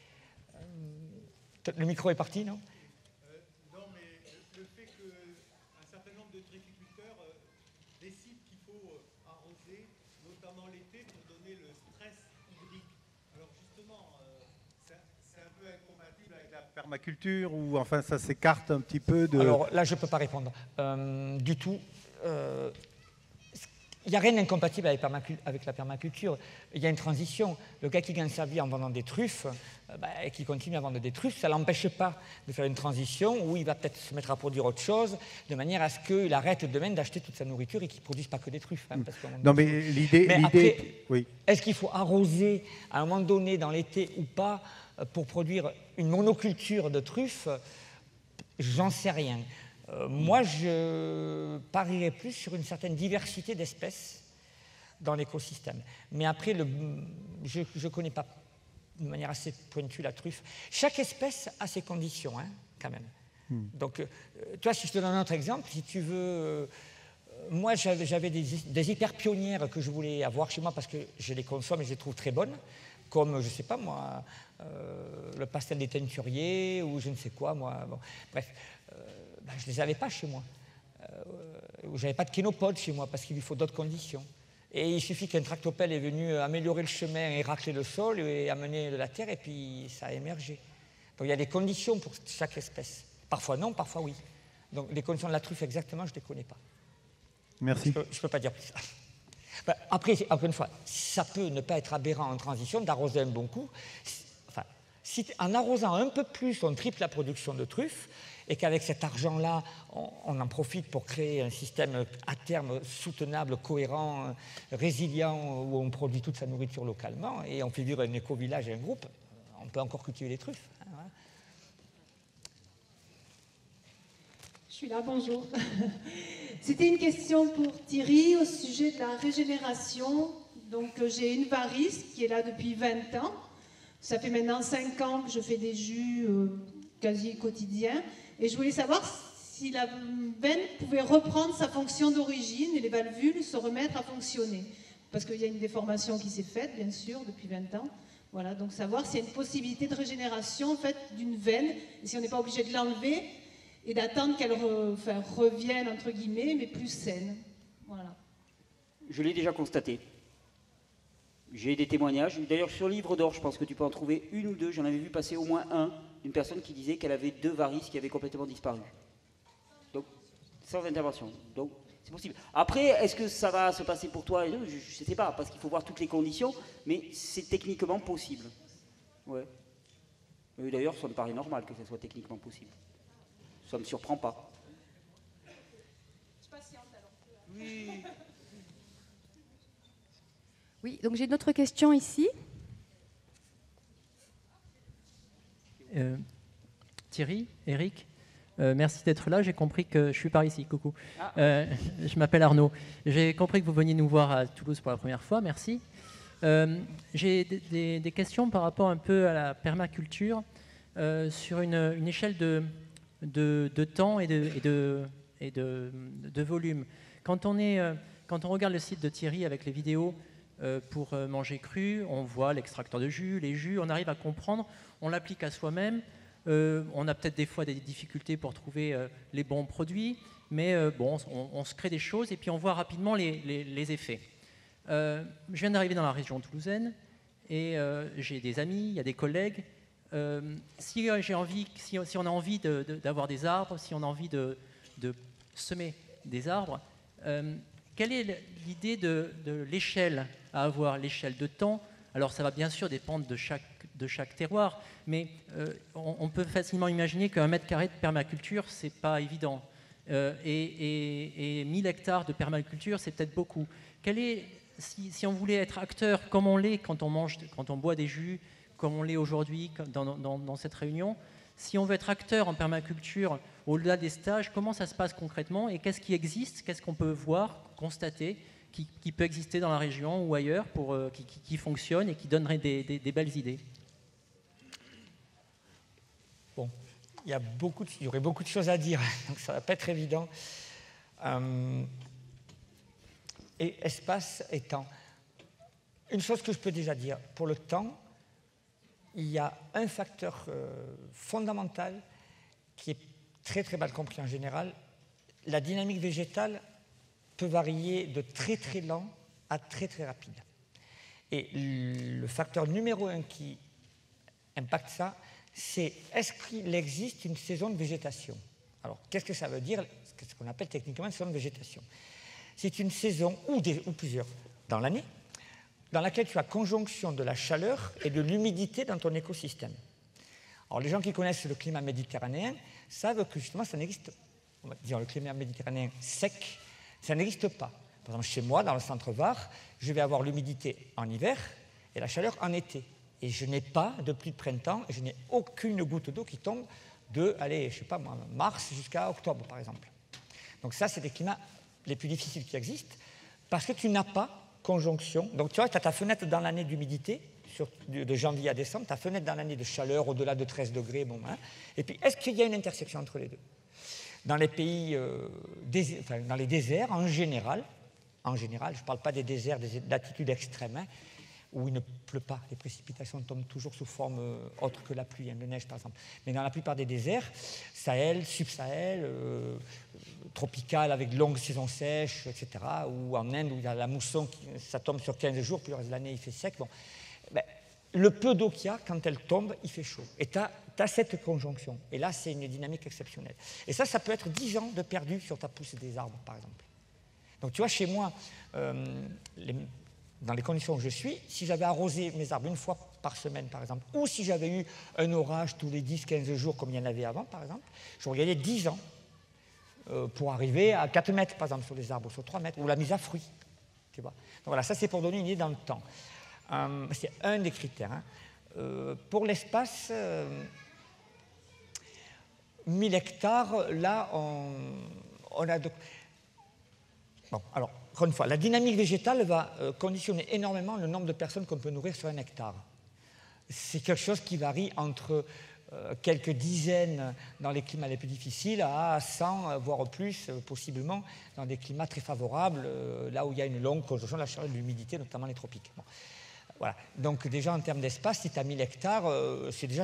Euh, le micro est parti, non? euh, Non, mais le, le fait qu'un certain nombre de trufficulteurs euh, décident qu'il faut euh, arroser, notamment l'été, pour donner le stress hydrique. Alors justement, euh, c'est un peu incompatible avec la permaculture, ou enfin ça s'écarte un petit peu de... Alors là, je ne peux pas répondre euh, du tout. Euh, il n'y a rien d'incompatible avec, avec la permaculture. Il y a une transition. Le gars qui gagne sa vie en vendant des truffes, euh, bah, et qui continue à vendre des truffes, ça ne l'empêche pas de faire une transition où il va peut-être se mettre à produire autre chose, de manière à ce qu'il arrête demain d'acheter toute sa nourriture et qu'il ne produise pas que des truffes. Hein, parce non, mais l'idée... Mais l'idée, après, oui. Est-ce qu'il faut arroser à un moment donné dans l'été ou pas pour produire une monoculture de truffes? J'en sais rien. Euh, moi, je parierais plus sur une certaine diversité d'espèces dans l'écosystème. Mais après, le, je ne connais pas de manière assez pointue la truffe. Chaque espèce a ses conditions, hein, quand même. Mm. Donc, euh, toi, si je te donne un autre exemple, si tu veux... Euh, moi, j'avais des, des hyper pionnières que je voulais avoir chez moi parce que je les consomme et je les trouve très bonnes, comme, je ne sais pas moi, euh, le pastel des teinturiers ou je ne sais quoi, moi. Bon, bref. Euh, Ben, je ne les avais pas chez moi. Euh, je n'avais pas de kénopode chez moi parce qu'il lui faut d'autres conditions. Et il suffit qu'un tractopelle est venu améliorer le chemin et racler le sol et amener de la terre et puis ça a émergé. Donc il y a des conditions pour chaque espèce. Parfois non, parfois oui. Donc les conditions de la truffe exactement, je ne les connais pas. Merci. Je ne peux, peux pas dire plus. Ben, après, encore une fois, ça peut ne pas être aberrant en transition d'arroser un bon coup. Enfin, si, en arrosant un peu plus, on triple la production de truffes. Et qu'avec cet argent-là, on, on en profite pour créer un système à terme soutenable, cohérent, résilient, où on produit toute sa nourriture localement, et on fait vivre un éco-village et un groupe, on peut encore cultiver les truffes. Hein, voilà. Je suis là, bonjour. C'était une question pour Thierry au sujet de la régénération. Donc j'ai une varice qui est là depuis vingt ans. Ça fait maintenant cinq ans que je fais des jus euh, quasi quotidiens. Et je voulais savoir si la veine pouvait reprendre sa fonction d'origine et les valvules se remettre à fonctionner. Parce qu'il y a une déformation qui s'est faite, bien sûr, depuis vingt ans. Voilà, donc savoir s'il y a une possibilité de régénération en fait, d'une veine, et si on n'est pas obligé de l'enlever et d'attendre qu'elle re, enfin, revienne, entre guillemets, mais plus saine. Voilà. Je l'ai déjà constaté. J'ai des témoignages. D'ailleurs, sur Livre d'Or, je pense que tu peux en trouver une ou deux. J'en avais vu passer au moins un. Une personne qui disait qu'elle avait deux varices qui avaient complètement disparu. Donc, sans intervention. Donc, C'est possible. Après, est-ce que ça va se passer pour toi? Je ne sais pas, parce qu'il faut voir toutes les conditions, mais c'est techniquement possible. Ouais. D'ailleurs, ça me paraît normal que ce soit techniquement possible. Ça ne me surprend pas. Je patiente alors. Oui. Oui, donc j'ai une autre question ici. Euh, Thierry, Eric, euh, merci d'être là. J'ai compris que je suis par ici. Coucou. Ah. Euh, je m'appelle Arnaud. J'ai compris que vous veniez nous voir à Toulouse pour la première fois. Merci. Euh, j'ai des, des, des questions par rapport un peu à la permaculture euh, sur une, une échelle de, de, de temps et, de, et, de, et de, de volume. Quand on, est, euh, quand on regarde le site de Thierry avec les vidéos euh, pour euh, manger cru, on voit l'extracteur de jus, les jus, on arrive à comprendre, on l'applique à soi-même. Euh, on a peut-être des fois des difficultés pour trouver euh, les bons produits, mais euh, bon, on, on se crée des choses et puis on voit rapidement les, les, les effets. Euh, je viens d'arriver dans la région toulousaine et euh, j'ai des amis, il y a des collègues. Euh, si, j'ai envie, si, si on a envie de, de, d'avoir des arbres, si on a envie de, de semer des arbres, euh, quelle est l'idée de, de l'échelle à avoir, l'échelle de temps? Alors ça va bien sûr dépendre de chaque, de chaque terroir, mais euh, on, on peut facilement imaginer qu'un mètre carré de permaculture, c'est pas évident. Euh, et, et, et mille hectares de permaculture, c'est peut-être beaucoup. Quelle est, si, si on voulait être acteur comme on l'est quand on mange, quand on boit des jus, comme on l'est aujourd'hui dans, dans, dans cette réunion, si on veut être acteur en permaculture au-delà des stages, comment ça se passe concrètement et qu'est-ce qui existe, qu'est-ce qu'on peut voir, constater, qui, qui peut exister dans la région ou ailleurs, pour, euh, qui, qui, qui fonctionne et qui donnerait des, des, des belles idées? Bon, il y, a beaucoup de, il y aurait beaucoup de choses à dire, donc ça ne va pas être évident. Euh, et espace et temps. Une chose que je peux déjà dire, pour le temps, il y a un facteur euh, fondamental qui est très très mal compris en général. La dynamique végétale peut varier de très très lent à très très rapide. Et le facteur numéro un qui impacte ça, c'est est-ce qu'il existe une saison de végétation? Alors, qu'est-ce que ça veut dire? Ce qu'on appelle techniquement une saison de végétation. C'est une saison, ou, des, ou plusieurs, dans l'année, dans laquelle tu as conjonction de la chaleur et de l'humidité dans ton écosystème. Alors, les gens qui connaissent le climat méditerranéen savent que justement, ça n'existe pas. On va dire le climat méditerranéen sec, ça n'existe pas. Par exemple, chez moi, dans le centre Var, je vais avoir l'humidité en hiver et la chaleur en été. Et je n'ai pas de pluie de printemps, et je n'ai aucune goutte d'eau qui tombe de, allez, je sais pas moi, mars jusqu'à octobre, par exemple. Donc ça, c'est des climats les plus difficiles qui existent, parce que tu n'as pas conjonction. Donc tu vois, tu as ta fenêtre dans l'année d'humidité, de janvier à décembre, ta fenêtre dans l'année de chaleur au-delà de treize degrés, bon, hein. Et puis, est-ce qu'il y a une intersection entre les deux? Dans les pays, euh, dés... enfin, dans les déserts, en général, en général, je ne parle pas des déserts des latitudes extrêmes, hein, où il ne pleut pas, les précipitations tombent toujours sous forme euh, autre que la pluie, hein, de neige par exemple. Mais dans la plupart des déserts, Sahel, Sub-Sahel, euh, tropical avec de longues saisons sèches, et cetera, ou en Inde où il y a la mousson, qui, ça tombe sur quinze jours, puis le reste de l'année il fait sec. Bon. Ben, le peu d'eau qu'il y a, quand elle tombe, il fait chaud. Et tu as cette conjonction. Et là, c'est une dynamique exceptionnelle. Et ça, ça peut être dix ans de perdu sur ta pousse des arbres, par exemple. Donc tu vois, chez moi, euh, les, dans les conditions où je suis, si j'avais arrosé mes arbres une fois par semaine, par exemple, ou si j'avais eu un orage tous les dix à quinze jours, comme il y en avait avant, par exemple, j'aurais gagné dix ans euh, pour arriver à quatre mètres, par exemple, sur les arbres, sur trois mètres, ou la mise à fruit. Tu vois. Donc voilà, ça c'est pour donner une idée dans le temps. Euh, c'est un des critères. Hein. Euh, pour l'espace, euh, mille hectares, là, on, on a... De... Bon, alors, encore une fois, la dynamique végétale va euh, conditionner énormément le nombre de personnes qu'on peut nourrir sur un hectare. C'est quelque chose qui varie entre euh, quelques dizaines dans les climats les plus difficiles à cent, voire plus, euh, possiblement, dans des climats très favorables, euh, là où il y a une longue conjonction de la chaleur et de l'humidité, notamment les tropiques. Bon. Voilà. Donc déjà, en termes d'espace, si tu as mille hectares, euh, c'est déjà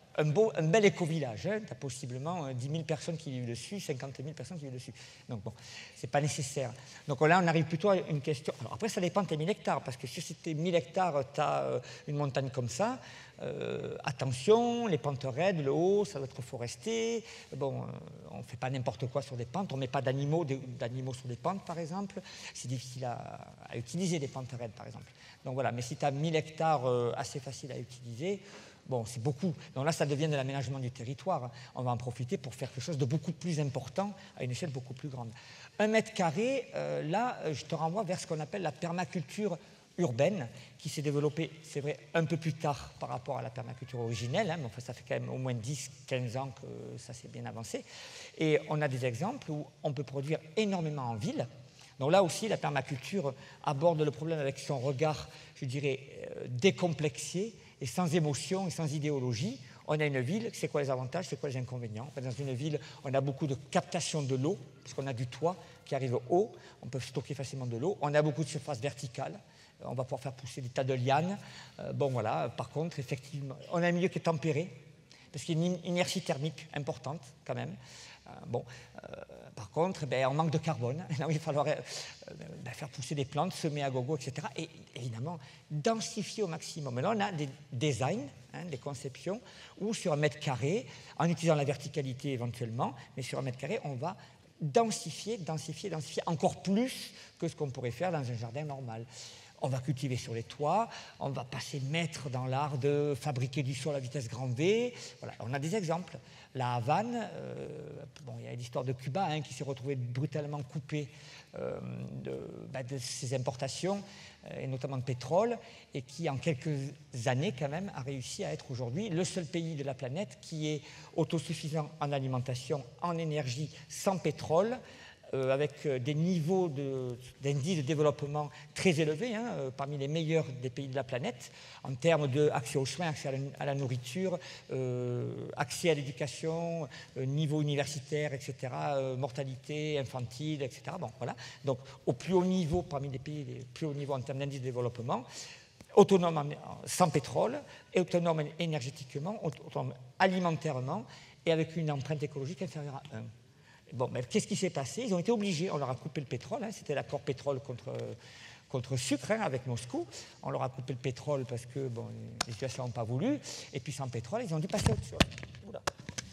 un, beau, un bel éco-village. Hein. Tu as possiblement euh, dix mille personnes qui vivent dessus, cinquante mille personnes qui vivent dessus. Donc bon, c'est pas nécessaire. Donc là, on arrive plutôt à une question. Alors après, ça dépend de tes mille hectares, parce que si c'était mille hectares, tu as euh, une montagne comme ça. Euh, attention, les pentes raides, le haut, ça doit être foresté. Bon, euh, on ne fait pas n'importe quoi sur des pentes, on ne met pas d'animaux, d'animaux sur des pentes, par exemple. C'est difficile à, à utiliser des pentes raides, par exemple. Donc voilà, mais si tu as mille hectares euh, assez faciles à utiliser, bon, c'est beaucoup. Donc là, ça devient de l'aménagement du territoire. On va en profiter pour faire quelque chose de beaucoup plus important à une échelle beaucoup plus grande. Un mètre carré, euh, là, je te renvoie vers ce qu'on appelle la permaculture urbaine, qui s'est développée, c'est vrai, un peu plus tard par rapport à la permaculture originelle, hein, mais enfin, ça fait quand même au moins dix à quinze ans que ça s'est bien avancé. Et on a des exemples où on peut produire énormément en ville. Donc là aussi, la permaculture aborde le problème avec son regard, je dirais, euh, décomplexé et sans émotion et sans idéologie. On a une ville, c'est quoi les avantages, c'est quoi les inconvénients? Dans une ville, on a beaucoup de captation de l'eau, parce qu'on a du toit qui arrive haut, on peut stocker facilement de l'eau. On a beaucoup de surface verticale, on va pouvoir faire pousser des tas de lianes. Euh, bon voilà, par contre, effectivement, on a un milieu qui est tempéré, parce qu'il y a une inertie thermique importante quand même. Euh, bon, euh, par contre, ben, on manque de carbone. Là, il va falloir euh, ben, faire pousser des plantes, semer à gogo, et cetera. Et évidemment, densifier au maximum. Et là, on a des designs, hein, des conceptions, où sur un mètre carré, en utilisant la verticalité éventuellement, mais sur un mètre carré, on va densifier, densifier, densifier encore plus que ce qu'on pourrait faire dans un jardin normal. On va cultiver sur les toits, on va passer maître dans l'art de fabriquer du sol à vitesse grand V. Voilà, on a des exemples. La Havane, euh, bon, il y a l'histoire de Cuba hein, qui s'est retrouvée brutalement coupée euh, de, bah, de ses importations, euh, et notamment de pétrole, et qui en quelques années quand même a réussi à être aujourd'hui le seul pays de la planète qui est autosuffisant en alimentation, en énergie, sans pétrole, Euh, avec euh, des niveaux d'indices de, de développement très élevés, hein, euh, parmi les meilleurs des pays de la planète, en termes d'accès aux soins, accès à la, à la nourriture, euh, accès à l'éducation, euh, niveau universitaire, et cetera, euh, mortalité infantile, et cetera. Bon, voilà. Donc, au plus haut niveau, parmi les pays les plus hauts niveaux en termes d'indice de développement, autonome en, sans pétrole, et autonome énergétiquement, autonome alimentairement, et avec une empreinte écologique inférieure à un. Bon, mais qu'est-ce qui s'est passé? Ils ont été obligés, on leur a coupé le pétrole, hein, c'était l'accord pétrole contre, contre sucre hein, avec Moscou. On leur a coupé le pétrole parce que bon, les U S n'ont pas voulu, et puis sans pétrole, ils ont dû passer à autre chose. Oula.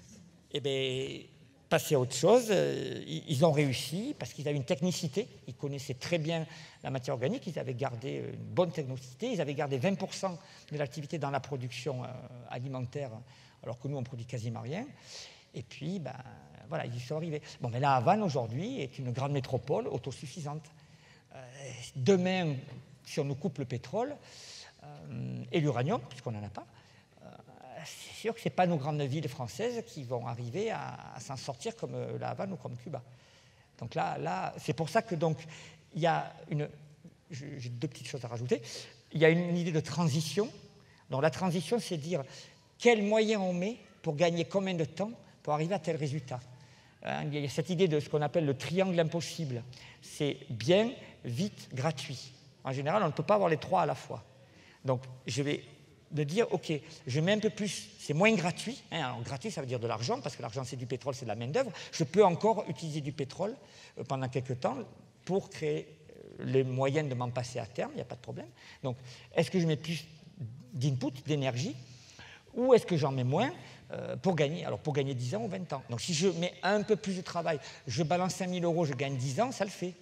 Et bien, passer à autre chose, euh, ils ont réussi parce qu'ils avaient une technicité, ils connaissaient très bien la matière organique, ils avaient gardé une bonne technicité, ils avaient gardé vingt pour cent de l'activité dans la production euh, alimentaire, alors que nous, on produit quasiment rien. Et puis, ben, voilà, ils y sont arrivés. Bon, mais la Havane, aujourd'hui, est une grande métropole autosuffisante. Euh, demain, si on nous coupe le pétrole euh, et l'uranium, puisqu'on n'en a pas, euh, c'est sûr que ce n'est pas nos grandes villes françaises qui vont arriver à, à s'en sortir comme la Havane ou comme Cuba. Donc là, là c'est pour ça que donc il y a une... J'ai deux petites choses à rajouter. Il y a une idée de transition. Donc la transition, c'est dire quels moyens on met pour gagner combien de temps pour arriver à tel résultat. Il y a cette idée de ce qu'on appelle le triangle impossible. C'est bien, vite, gratuit. En général, on ne peut pas avoir les trois à la fois. Donc, je vais me dire, OK, je mets un peu plus, c'est moins gratuit. Hein, alors, gratuit, ça veut dire de l'argent, parce que l'argent, c'est du pétrole, c'est de la main-d'œuvre. Je peux encore utiliser du pétrole euh, pendant quelques temps pour créer les moyens de m'en passer à terme, il n'y a pas de problème. Donc, est-ce que je mets plus d'input, d'énergie, ou est-ce que j'en mets moins euh, pour gagner, alors pour gagner dix ans ou vingt ans. Donc si je mets un peu plus de travail, je balance cinq mille euros, je gagne dix ans, ça le fait.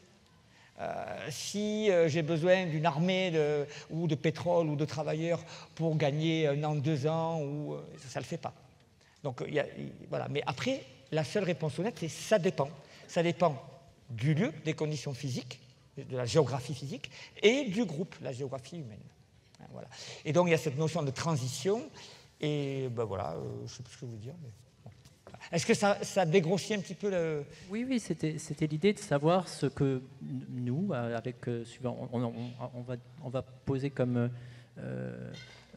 Euh, si euh, j'ai besoin d'une armée de, ou de pétrole ou de travailleurs pour gagner un an, deux ans, ou, euh, ça ne le fait pas. Donc y a, y, voilà. Mais après, la seule réponse honnête, c'est ça dépend. Ça dépend du lieu, des conditions physiques, de la géographie physique, et du groupe, la géographie humaine. Voilà. Et donc il y a cette notion de transition. Et ben voilà, euh, je ne sais plus ce que je veux dire. Mais bon. Est-ce que ça, ça dégrossit un petit peu le... Oui, oui, c'était, c'était l'idée de savoir ce que nous, avec euh, suivant, on, on, on, va, on va poser comme... Euh, euh,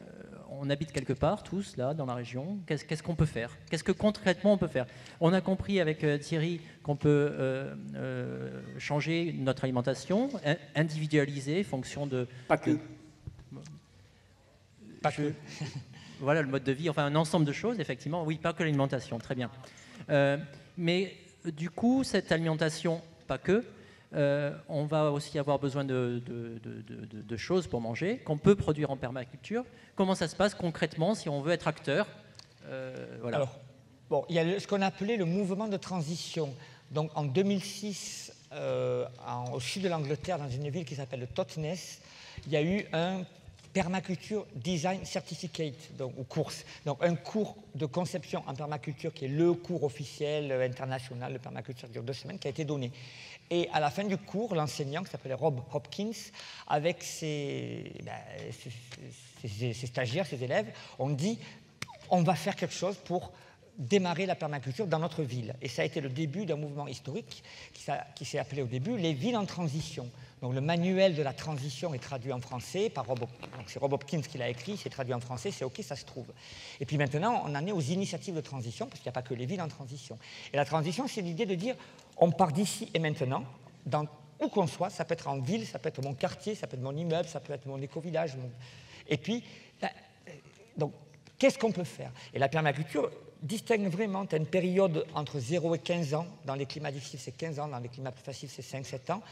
on habite quelque part, tous, là, dans la région. Qu'est-ce, qu'est-ce qu'on peut faire? Qu'est-ce que concrètement on peut faire? On a compris avec euh, Thierry qu'on peut euh, euh, changer notre alimentation, in- individualiser, fonction de... Pas que. De, Pas je, que. voilà, le mode de vie, enfin un ensemble de choses, effectivement. Oui, pas que l'alimentation, très bien. Euh, mais du coup, cette alimentation, pas que, euh, on va aussi avoir besoin de, de, de, de, de choses pour manger, qu'on peut produire en permaculture. Comment ça se passe concrètement si on veut être acteur? euh, voilà. Alors, bon, il y a le, ce qu'on appelait le mouvement de transition. Donc en deux mille six, euh, en, au sud de l'Angleterre, dans une ville qui s'appelle Totnes, il y a eu un Permaculture Design Certificate, donc, ou course. Donc un cours de conception en permaculture qui est le cours officiel euh, international de permaculture qui dure deux semaines, qui a été donné. Et à la fin du cours, l'enseignant, qui s'appelait Rob Hopkins, avec ses, ben, ses, ses, ses stagiaires, ses élèves, ont dit on va faire quelque chose pour démarrer la permaculture dans notre ville. Et ça a été le début d'un mouvement historique qui, qui s'est appelé au début les villes en transition. Donc le manuel de la transition est traduit en français par Rob, c'est Rob Hopkins qui l'a écrit, c'est traduit en français, c'est OK, ça se trouve. Et puis maintenant, on en est aux initiatives de transition, parce qu'il n'y a pas que les villes en transition. Et la transition, c'est l'idée de dire, on part d'ici et maintenant, dans, où qu'on soit, ça peut être en ville, ça peut être mon quartier, ça peut être mon immeuble, ça peut être mon éco-village. Mon... Et puis, là, donc, qu'est-ce qu'on peut faire? Et la permaculture distingue vraiment, tu as une période entre zéro et quinze ans, dans les climats difficiles c'est quinze ans, dans les climats plus faciles c'est cinq sept ans,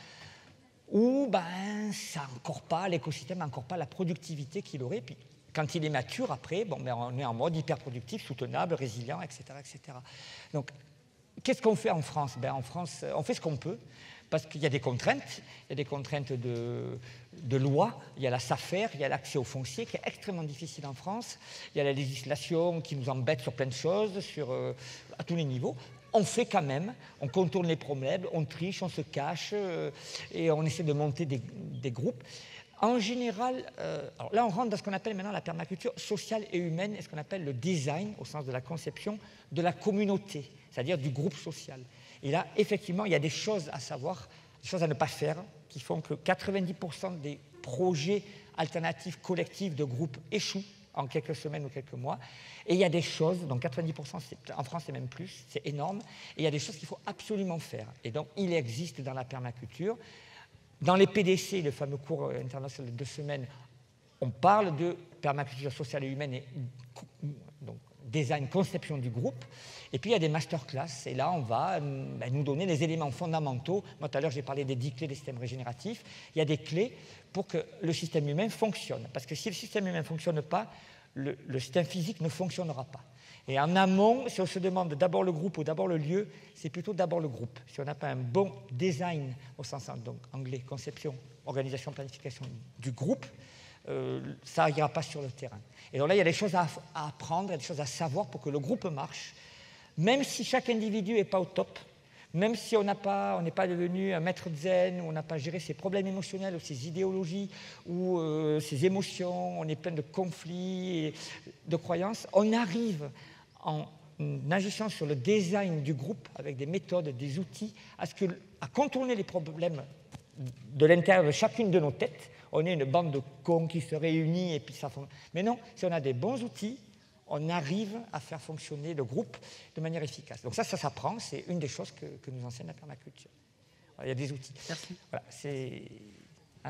où ben, ça encore pas, l'écosystème n'a encore pas la productivité qu'il aurait. Puis quand il est mature, après, bon, ben, on est en mode hyper productif, soutenable, résilient, et cetera et cetera. Donc, qu'est-ce qu'on fait en France? Ben, en France, on fait ce qu'on peut, parce qu'il y a des contraintes, il y a des contraintes de, de loi, il y a la SAFER, il y a l'accès au foncier qui est extrêmement difficile en France, il y a la législation qui nous embête sur plein de choses, sur, euh, à tous les niveaux. On fait quand même, on contourne les problèmes, on triche, on se cache euh, et on essaie de monter des, des groupes. En général, euh, alors là on rentre dans ce qu'on appelle maintenant la permaculture sociale et humaine et ce qu'on appelle le design au sens de la conception de la communauté, c'est-à-dire du groupe social. Et là, effectivement, il y a des choses à savoir, des choses à ne pas faire qui font que quatre-vingt-dix pour cent des projets alternatifs collectifs de groupes échouent en quelques semaines ou quelques mois. Et il y a des choses, donc quatre-vingt-dix pour cent en France c'est même plus, c'est énorme, et il y a des choses qu'il faut absolument faire. Et donc il existe dans la permaculture, dans les P D C, le fameux cours international de deux semaines, on parle de permaculture sociale et humaine et donc design, conception du groupe. Et puis il y a des masterclass, et là on va ben, nous donner les éléments fondamentaux. Moi tout à l'heure j'ai parlé des dix clés des systèmes régénératifs. Il y a des clés pour que le système humain fonctionne. Parce que si le système humain ne fonctionne pas, le, le système physique ne fonctionnera pas. Et en amont, si on se demande d'abord le groupe ou d'abord le lieu, c'est plutôt d'abord le groupe. Si on n'a pas un bon design, au sens donc, anglais, conception, organisation, planification du groupe, euh, ça n'ira pas sur le terrain. Et donc là, il y a des choses à, à apprendre, il y a des choses à savoir pour que le groupe marche, même si chaque individu n'est pas au top, même si on n'a pas, on n'est pas devenu un maître zen, on n'a pas géré ses problèmes émotionnels ou ses idéologies ou euh, ses émotions, on est plein de conflits et de croyances, on arrive en agissant sur le design du groupe avec des méthodes, des outils, à, ce que, à contourner les problèmes de l'intérieur de chacune de nos têtes. On est une bande de cons qui se réunit et puis ça fonctionne. Mais non, si on a des bons outils, on arrive à faire fonctionner le groupe de manière efficace. Donc ça, ça s'apprend, c'est une des choses que, que nous enseigne la permaculture. Voilà, il y a des outils. Merci. Voilà, c'est... Hein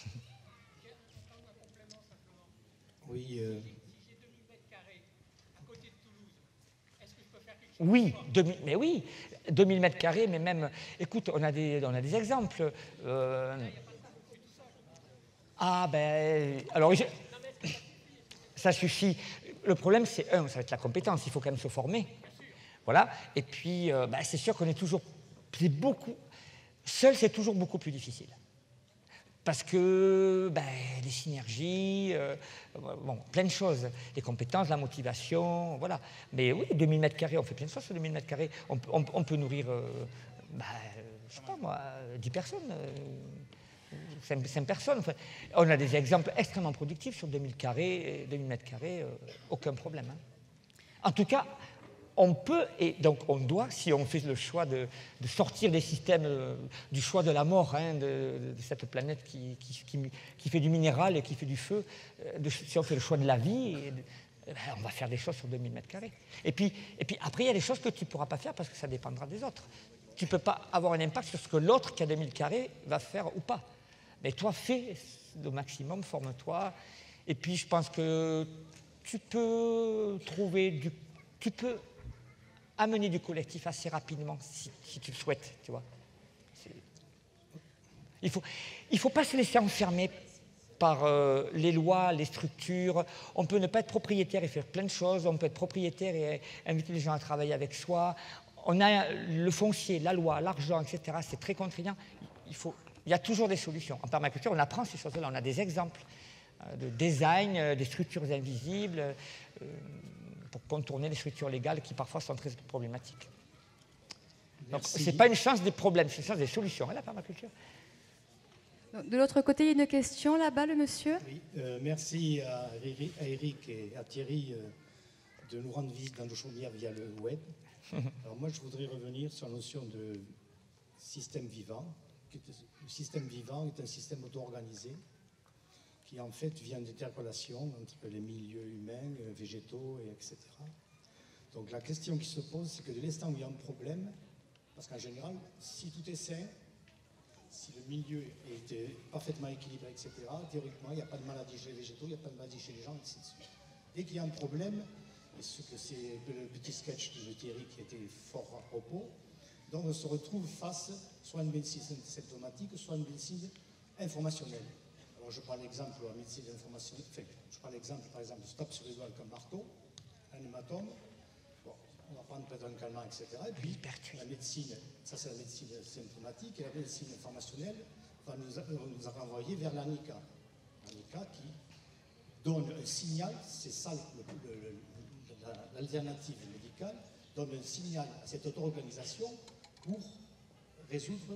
oui. Euh... Oui, deux mille, mais oui, deux mille mètres carrés, mais même... Écoute, on a des, on a des exemples. Euh, ah, ben... Alors, je, ça suffit. Le problème, c'est, un, ça va être la compétence. Il faut quand même se former. Voilà. Et puis, euh, ben, c'est sûr qu'on est toujours... C'est beaucoup... Seul, c'est toujours beaucoup plus difficile. Parce que ben, les synergies, euh, bon, plein de choses, les compétences, la motivation, voilà. Mais oui, deux mille mètres carrés, on fait plein de choses sur deux mille mètres carrés. On, on, on peut nourrir, euh, ben, je sais pas moi, dix personnes, euh, cinq personnes. Enfin, on a des exemples extrêmement productifs sur deux mille mètres carrés, euh, aucun problème. Hein. En tout cas, on peut, et donc on doit, si on fait le choix de, de sortir des systèmes, euh, du choix de la mort, hein, de, de cette planète qui, qui, qui, qui fait du minéral et qui fait du feu, euh, de, si on fait le choix de la vie, et de, eh ben, on va faire des choses sur deux mille mètres carrés. Et puis, et puis après, il y a des choses que tu ne pourras pas faire parce que ça dépendra des autres. Tu ne peux pas avoir un impact sur ce que l'autre qui a deux mille carrés va faire ou pas. Mais toi, fais le maximum, forme-toi. Et puis, je pense que tu peux trouver du... Tu peux amener du collectif assez rapidement, si, si tu le souhaites, tu vois. Il ne faut, il faut pas se laisser enfermer par euh, les lois, les structures. On peut ne pas être propriétaire et faire plein de choses. On peut être propriétaire et inviter les gens à travailler avec soi. On a le foncier, la loi, l'argent, et cetera. C'est très contraignant. Il, faut, il y a toujours des solutions. En permaculture, on apprend ces choses-là. On a des exemples euh, de design, euh, des structures invisibles, euh, pour contourner les structures légales qui parfois sont très problématiques. Donc, ce n'est pas une chance des problèmes, c'est une chance des solutions, hein, la permaculture. De l'autre côté, il y a une question là-bas, le monsieur. Oui, euh, merci à Eric et à Thierry euh, de nous rendre visite dans nos chaumières via le web. Alors moi, je voudrais revenir sur la notion de système vivant. Le système vivant est un système auto-organisé qui en fait vient d'interrelations entre les milieux humains, végétaux, et etc. Donc la question qui se pose, c'est que de l'instant où il y a un problème, parce qu'en général, si tout est sain, si le milieu est parfaitement équilibré, et cetera, théoriquement, il n'y a pas de maladie chez les végétaux, il n'y a pas de maladie chez les gens, et ainsi de suite. Dès qu'il y a un problème, et ce que c'est le petit sketch de Thierry qui était fort à propos, donc on se retrouve face soit à une médecine symptomatique, soit à une médecine informationnelle. Alors je prends l'exemple de la médecine informationnelle, enfin, je prends l'exemple par exemple de stop sur les doigts avec un marteau, un hématome, bon, on va prendre peut-être un calmant, et cetera. Et puis la médecine, ça c'est la médecine symptomatique, et la médecine informationnelle va nous, nous renvoyer vers l'ANICA. L'ANICA qui donne un signal, c'est ça l'alternative médicale, donne un signal à cette auto-organisation pour résoudre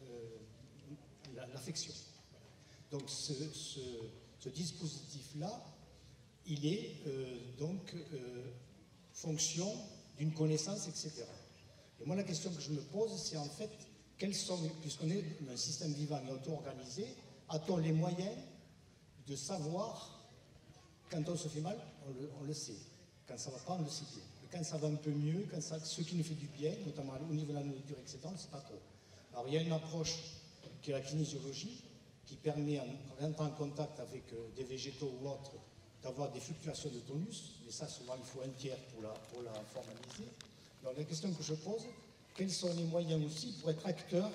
euh, l'affection. Donc ce, ce, ce dispositif-là, il est euh, donc euh, fonction d'une connaissance, et cetera. Et moi, la question que je me pose, c'est en fait, quels sont, puisqu'on est dans un système vivant et auto-organisé, a-t-on les moyens de savoir, quand on se fait mal, on le, on le sait. Quand ça ne va pas, on le sait bien. Et quand ça va un peu mieux, quand ça, ce qui nous fait du bien, notamment au niveau de la nourriture, et cetera, on ne sait pas trop. Alors, il y a une approche qui est la kinésiologie, qui permet, en rentrant en contact avec euh, des végétaux ou autres, d'avoir des fluctuations de tonus, mais ça, souvent, il faut un tiers pour la, pour la formaliser. Donc, la question que je pose, quels sont les moyens aussi pour être acteur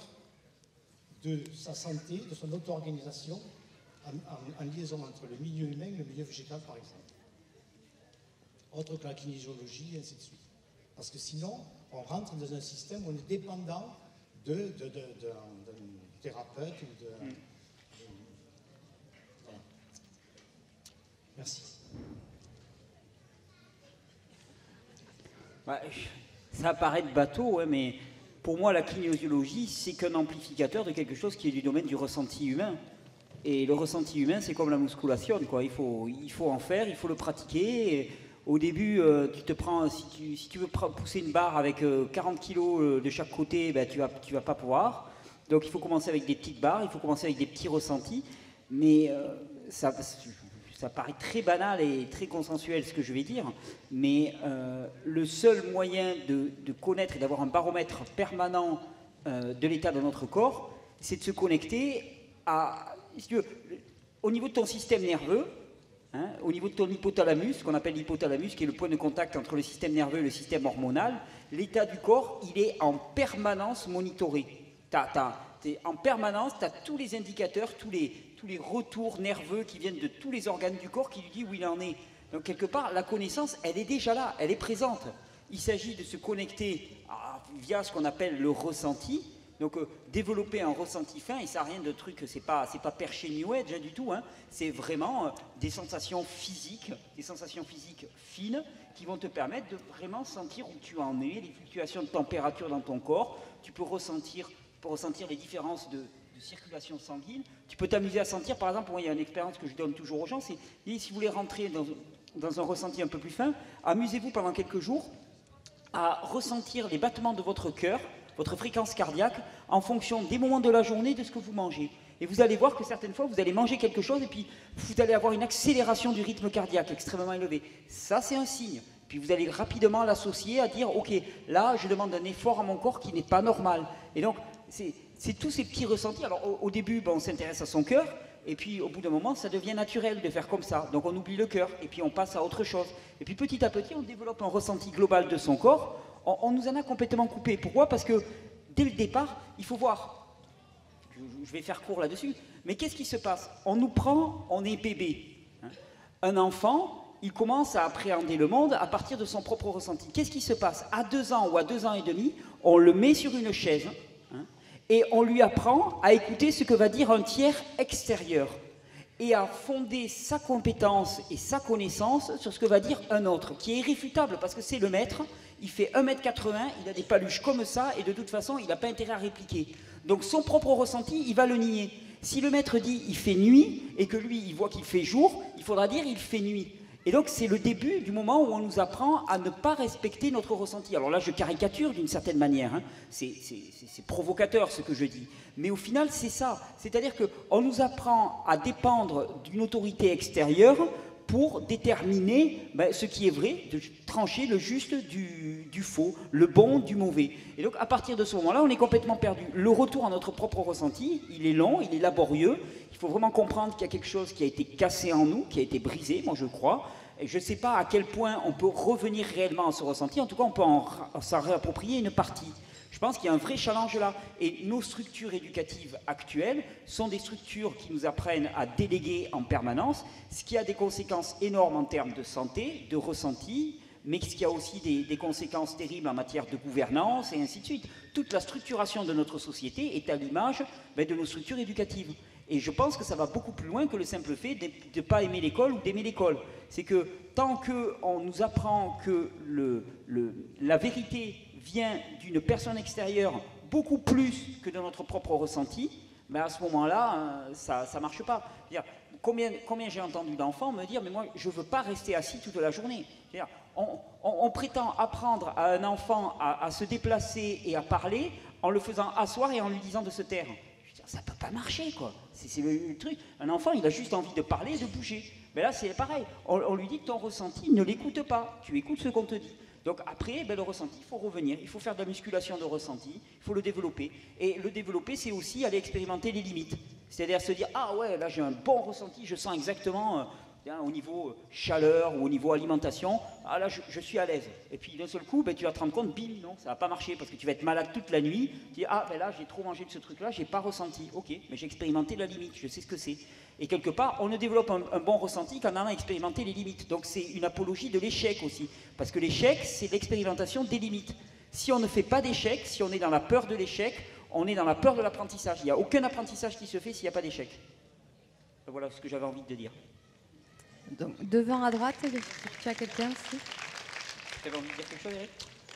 de sa santé, de son auto-organisation, en, en, en liaison entre le milieu humain et le milieu végétal, par exemple. Autre que la kinésiologie, et ainsi de suite. Parce que sinon, on rentre dans un système où on est dépendant de, de, de, de, d'un thérapeute ou de... Mm. Voilà. Merci. Ouais, ça paraît de bateau, ouais, mais pour moi, la kinésiologie, c'est qu'un amplificateur de quelque chose qui est du domaine du ressenti humain. Et le ressenti humain, c'est comme la musculation, quoi. Il faut, il faut en faire, il faut le pratiquer. Et au début, euh, tu te prends, si tu, si tu veux pousser une barre avec euh, quarante kilos euh, de chaque côté, ben, tu vas, tu vas pas pouvoir. Donc il faut commencer avec des petites barres, il faut commencer avec des petits ressentis. Mais euh, ça, ça paraît très banal et très consensuel ce que je vais dire. Mais euh, le seul moyen de, de connaître et d'avoir un baromètre permanent euh, de l'état de notre corps, c'est de se connecter à, si tu veux, au niveau de ton système nerveux. Hein, au niveau de ton hypothalamus, ce qu'on appelle l'hypothalamus, qui est le point de contact entre le système nerveux et le système hormonal, l'état du corps, il est en permanence monitoré. T'as, t'as, t'es, en permanence, tu as tous les indicateurs, tous les, tous les retours nerveux qui viennent de tous les organes du corps qui lui disent où il en est. Donc quelque part, la connaissance, elle est déjà là, elle est présente. Il s'agit de se connecter à, via ce qu'on appelle le ressenti. Donc euh, développer un ressenti fin, et ça n'a rien de truc, c'est pas, c'est pas perché New Age hein, du tout, hein. C'est vraiment euh, des sensations physiques, des sensations physiques fines qui vont te permettre de vraiment sentir où tu en es, les fluctuations de température dans ton corps. Tu peux ressentir, pour ressentir les différences de, de circulation sanguine. Tu peux t'amuser à sentir, par exemple, moi il y a une expérience que je donne toujours aux gens, c'est si vous voulez rentrer dans, dans un ressenti un peu plus fin, amusez-vous pendant quelques jours à ressentir les battements de votre cœur, votre fréquence cardiaque, en fonction des moments de la journée, de ce que vous mangez. Et vous allez voir que certaines fois, vous allez manger quelque chose et puis vous allez avoir une accélération du rythme cardiaque extrêmement élevée. Ça, c'est un signe. Puis vous allez rapidement l'associer à dire, ok, là, je demande un effort à mon corps qui n'est pas normal. Et donc, c'est, c'est tous ces petits ressentis. Alors au, au début, ben, on s'intéresse à son cœur, et puis au bout d'un moment, ça devient naturel de faire comme ça. Donc on oublie le cœur, et puis on passe à autre chose. Et puis petit à petit, on développe un ressenti global de son corps. On, on nous en a complètement coupé. Pourquoi? Parce que dès le départ, il faut voir. Je, je vais faire court là-dessus. Mais qu'est-ce qui se passe? On nous prend, on est bébé. Hein. Un enfant, il commence à appréhender le monde à partir de son propre ressenti. Qu'est-ce qui se passe? À deux ans ou à deux ans et demi, on le met sur une chaise, hein, et on lui apprend à écouter ce que va dire un tiers extérieur et à fonder sa compétence et sa connaissance sur ce que va dire un autre, qui est irréfutable parce que c'est le maître, il fait un mètre quatre-vingts, il a des paluches comme ça et de toute façon, il n'a pas intérêt à répliquer. Donc son propre ressenti, il va le nier. Si le maître dit il fait nuit et que lui, il voit qu'il fait jour, il faudra dire il fait nuit. Et donc, c'est le début du moment où on nous apprend à ne pas respecter notre ressenti. Alors là, je caricature d'une certaine manière, hein. C'est provocateur ce que je dis. Mais au final, c'est ça. C'est-à-dire qu'on nous apprend à dépendre d'une autorité extérieure pour déterminer ben, ce qui est vrai, de trancher le juste du, du faux, le bon du mauvais. Et donc, à partir de ce moment-là, on est complètement perdu. Le retour à notre propre ressenti, il est long, il est laborieux. Il faut vraiment comprendre qu'il y a quelque chose qui a été cassé en nous, qui a été brisé, moi je crois. Et je ne sais pas à quel point on peut revenir réellement à ce ressenti. En tout cas, on peut s'en réapproprier une partie. Je pense qu'il y a un vrai challenge là. Et nos structures éducatives actuelles sont des structures qui nous apprennent à déléguer en permanence, ce qui a des conséquences énormes en termes de santé, de ressenti, mais ce qui a aussi des, des conséquences terribles en matière de gouvernance et ainsi de suite. Toute la structuration de notre société est à l'image ben, de nos structures éducatives. Et je pense que ça va beaucoup plus loin que le simple fait de ne pas aimer l'école ou d'aimer l'école. C'est que tant qu'on nous apprend que le, le, la vérité vient d'une personne extérieure beaucoup plus que de notre propre ressenti, ben à ce moment-là, ça ne marche pas. Combien, combien j'ai entendu d'enfants me dire « mais moi, je ne veux pas rester assis toute la journée ». On, on, on prétend apprendre à un enfant à, à se déplacer et à parler en le faisant asseoir et en lui disant de se taire. Ça ne peut pas marcher, quoi. C'est le, le truc. Un enfant, il a juste envie de parler et de bouger. Mais là, c'est pareil. On, on lui dit que ton ressenti, ne l'écoute pas. Tu écoutes ce qu'on te dit. Donc après, ben, le ressenti, il faut revenir. Il faut faire de la musculation de ressenti. Il faut le développer. Et le développer, c'est aussi aller expérimenter les limites. C'est-à-dire se dire, ah ouais, là, j'ai un bon ressenti. Je sens exactement... Euh, au niveau chaleur ou au niveau alimentation, ah là je, je suis à l'aise. Et puis d'un seul coup, ben, tu vas te rendre compte, bim, non, ça va pas marcher parce que tu vas être malade toute la nuit. Tu dis, ah ben là j'ai trop mangé de ce truc-là, j'ai pas ressenti. Ok, mais j'ai expérimenté la limite, je sais ce que c'est. Et quelque part, on ne développe un, un bon ressenti qu'en allant expérimenter les limites. Donc c'est une apologie de l'échec aussi. Parce que l'échec, c'est l'expérimentation des limites. Si on ne fait pas d'échec, si on est dans la peur de l'échec, on est dans la peur de l'apprentissage. Il n'y a aucun apprentissage qui se fait s'il n'y a pas d'échec. Voilà ce que j'avais envie de dire. Donc, devant à droite, tu as quelqu'un aussi? Tu avais envie de dire quelque chose, Eric?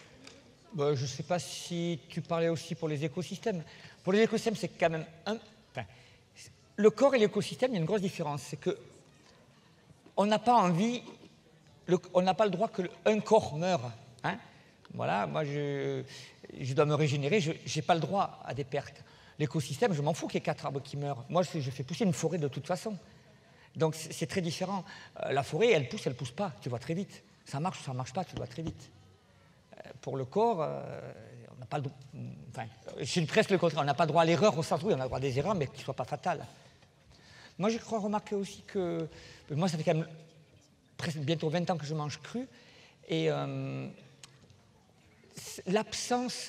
bah, Je ne sais pas si tu parlais aussi pour les écosystèmes. Pour les écosystèmes, c'est quand même un... Enfin, le corps et l'écosystème, il y a une grosse différence. C'est qu'on n'a pas envie, le, on n'a pas le droit qu'un corps meure. Hein. Voilà, moi, je, je dois me régénérer, je n'ai pas le droit à des pertes. L'écosystème, je m'en fous qu'il y ait quatre arbres qui meurent. Moi, je, je fais pousser une forêt de toute façon. Donc c'est très différent. Euh, la forêt, elle pousse, elle ne pousse pas, tu vois très vite. Ça marche ou ça ne marche pas, tu vois très vite. Euh, pour le corps, euh, on n'a pas le droit... Enfin, c'est presque le contraire, on n'a pas le droit à l'erreur au sens où on a le droit à des erreurs, mais qui ne soient pas fatales. Moi, je crois remarquer aussi que... Moi, ça fait quand même presque bientôt vingt ans que je mange cru, et euh, l'absence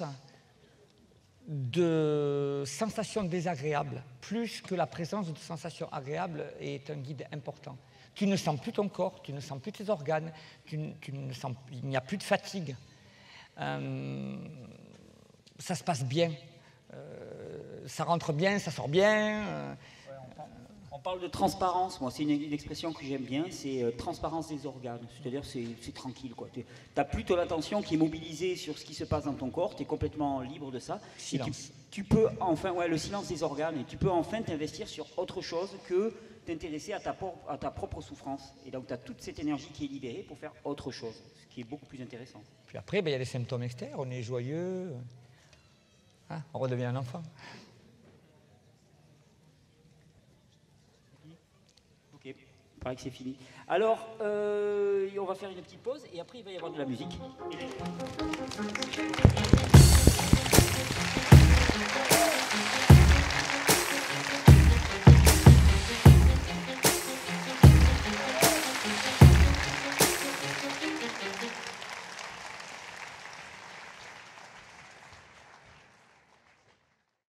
de sensations désagréables, plus que la présence de sensations agréables, est un guide important. Tu ne sens plus ton corps, tu ne sens plus tes organes, tu, tu ne sens, il n'y a plus de fatigue. Euh, ça se passe bien. Euh, ça rentre bien, ça sort bien. Euh, On parle de transparence, moi, c'est une, une expression que j'aime bien, c'est euh, transparence des organes, c'est-à-dire c'est, c'est tranquille, quoi. Tu n'as plus ton attention qui est mobilisée sur ce qui se passe dans ton corps, tu es complètement libre de ça. Silence. Et tu, tu peux enfin, ouais, le silence des organes, et tu peux enfin t'investir sur autre chose que t'intéresser à ta, à ta propre souffrance. Et donc tu as toute cette énergie qui est libérée pour faire autre chose, ce qui est beaucoup plus intéressant. Puis après, ben, y a les symptômes externes, on est joyeux, hein, on redevient un enfant. Ok, il paraît que c'est fini. Alors, euh, on va faire une petite pause et après il va y avoir de la musique.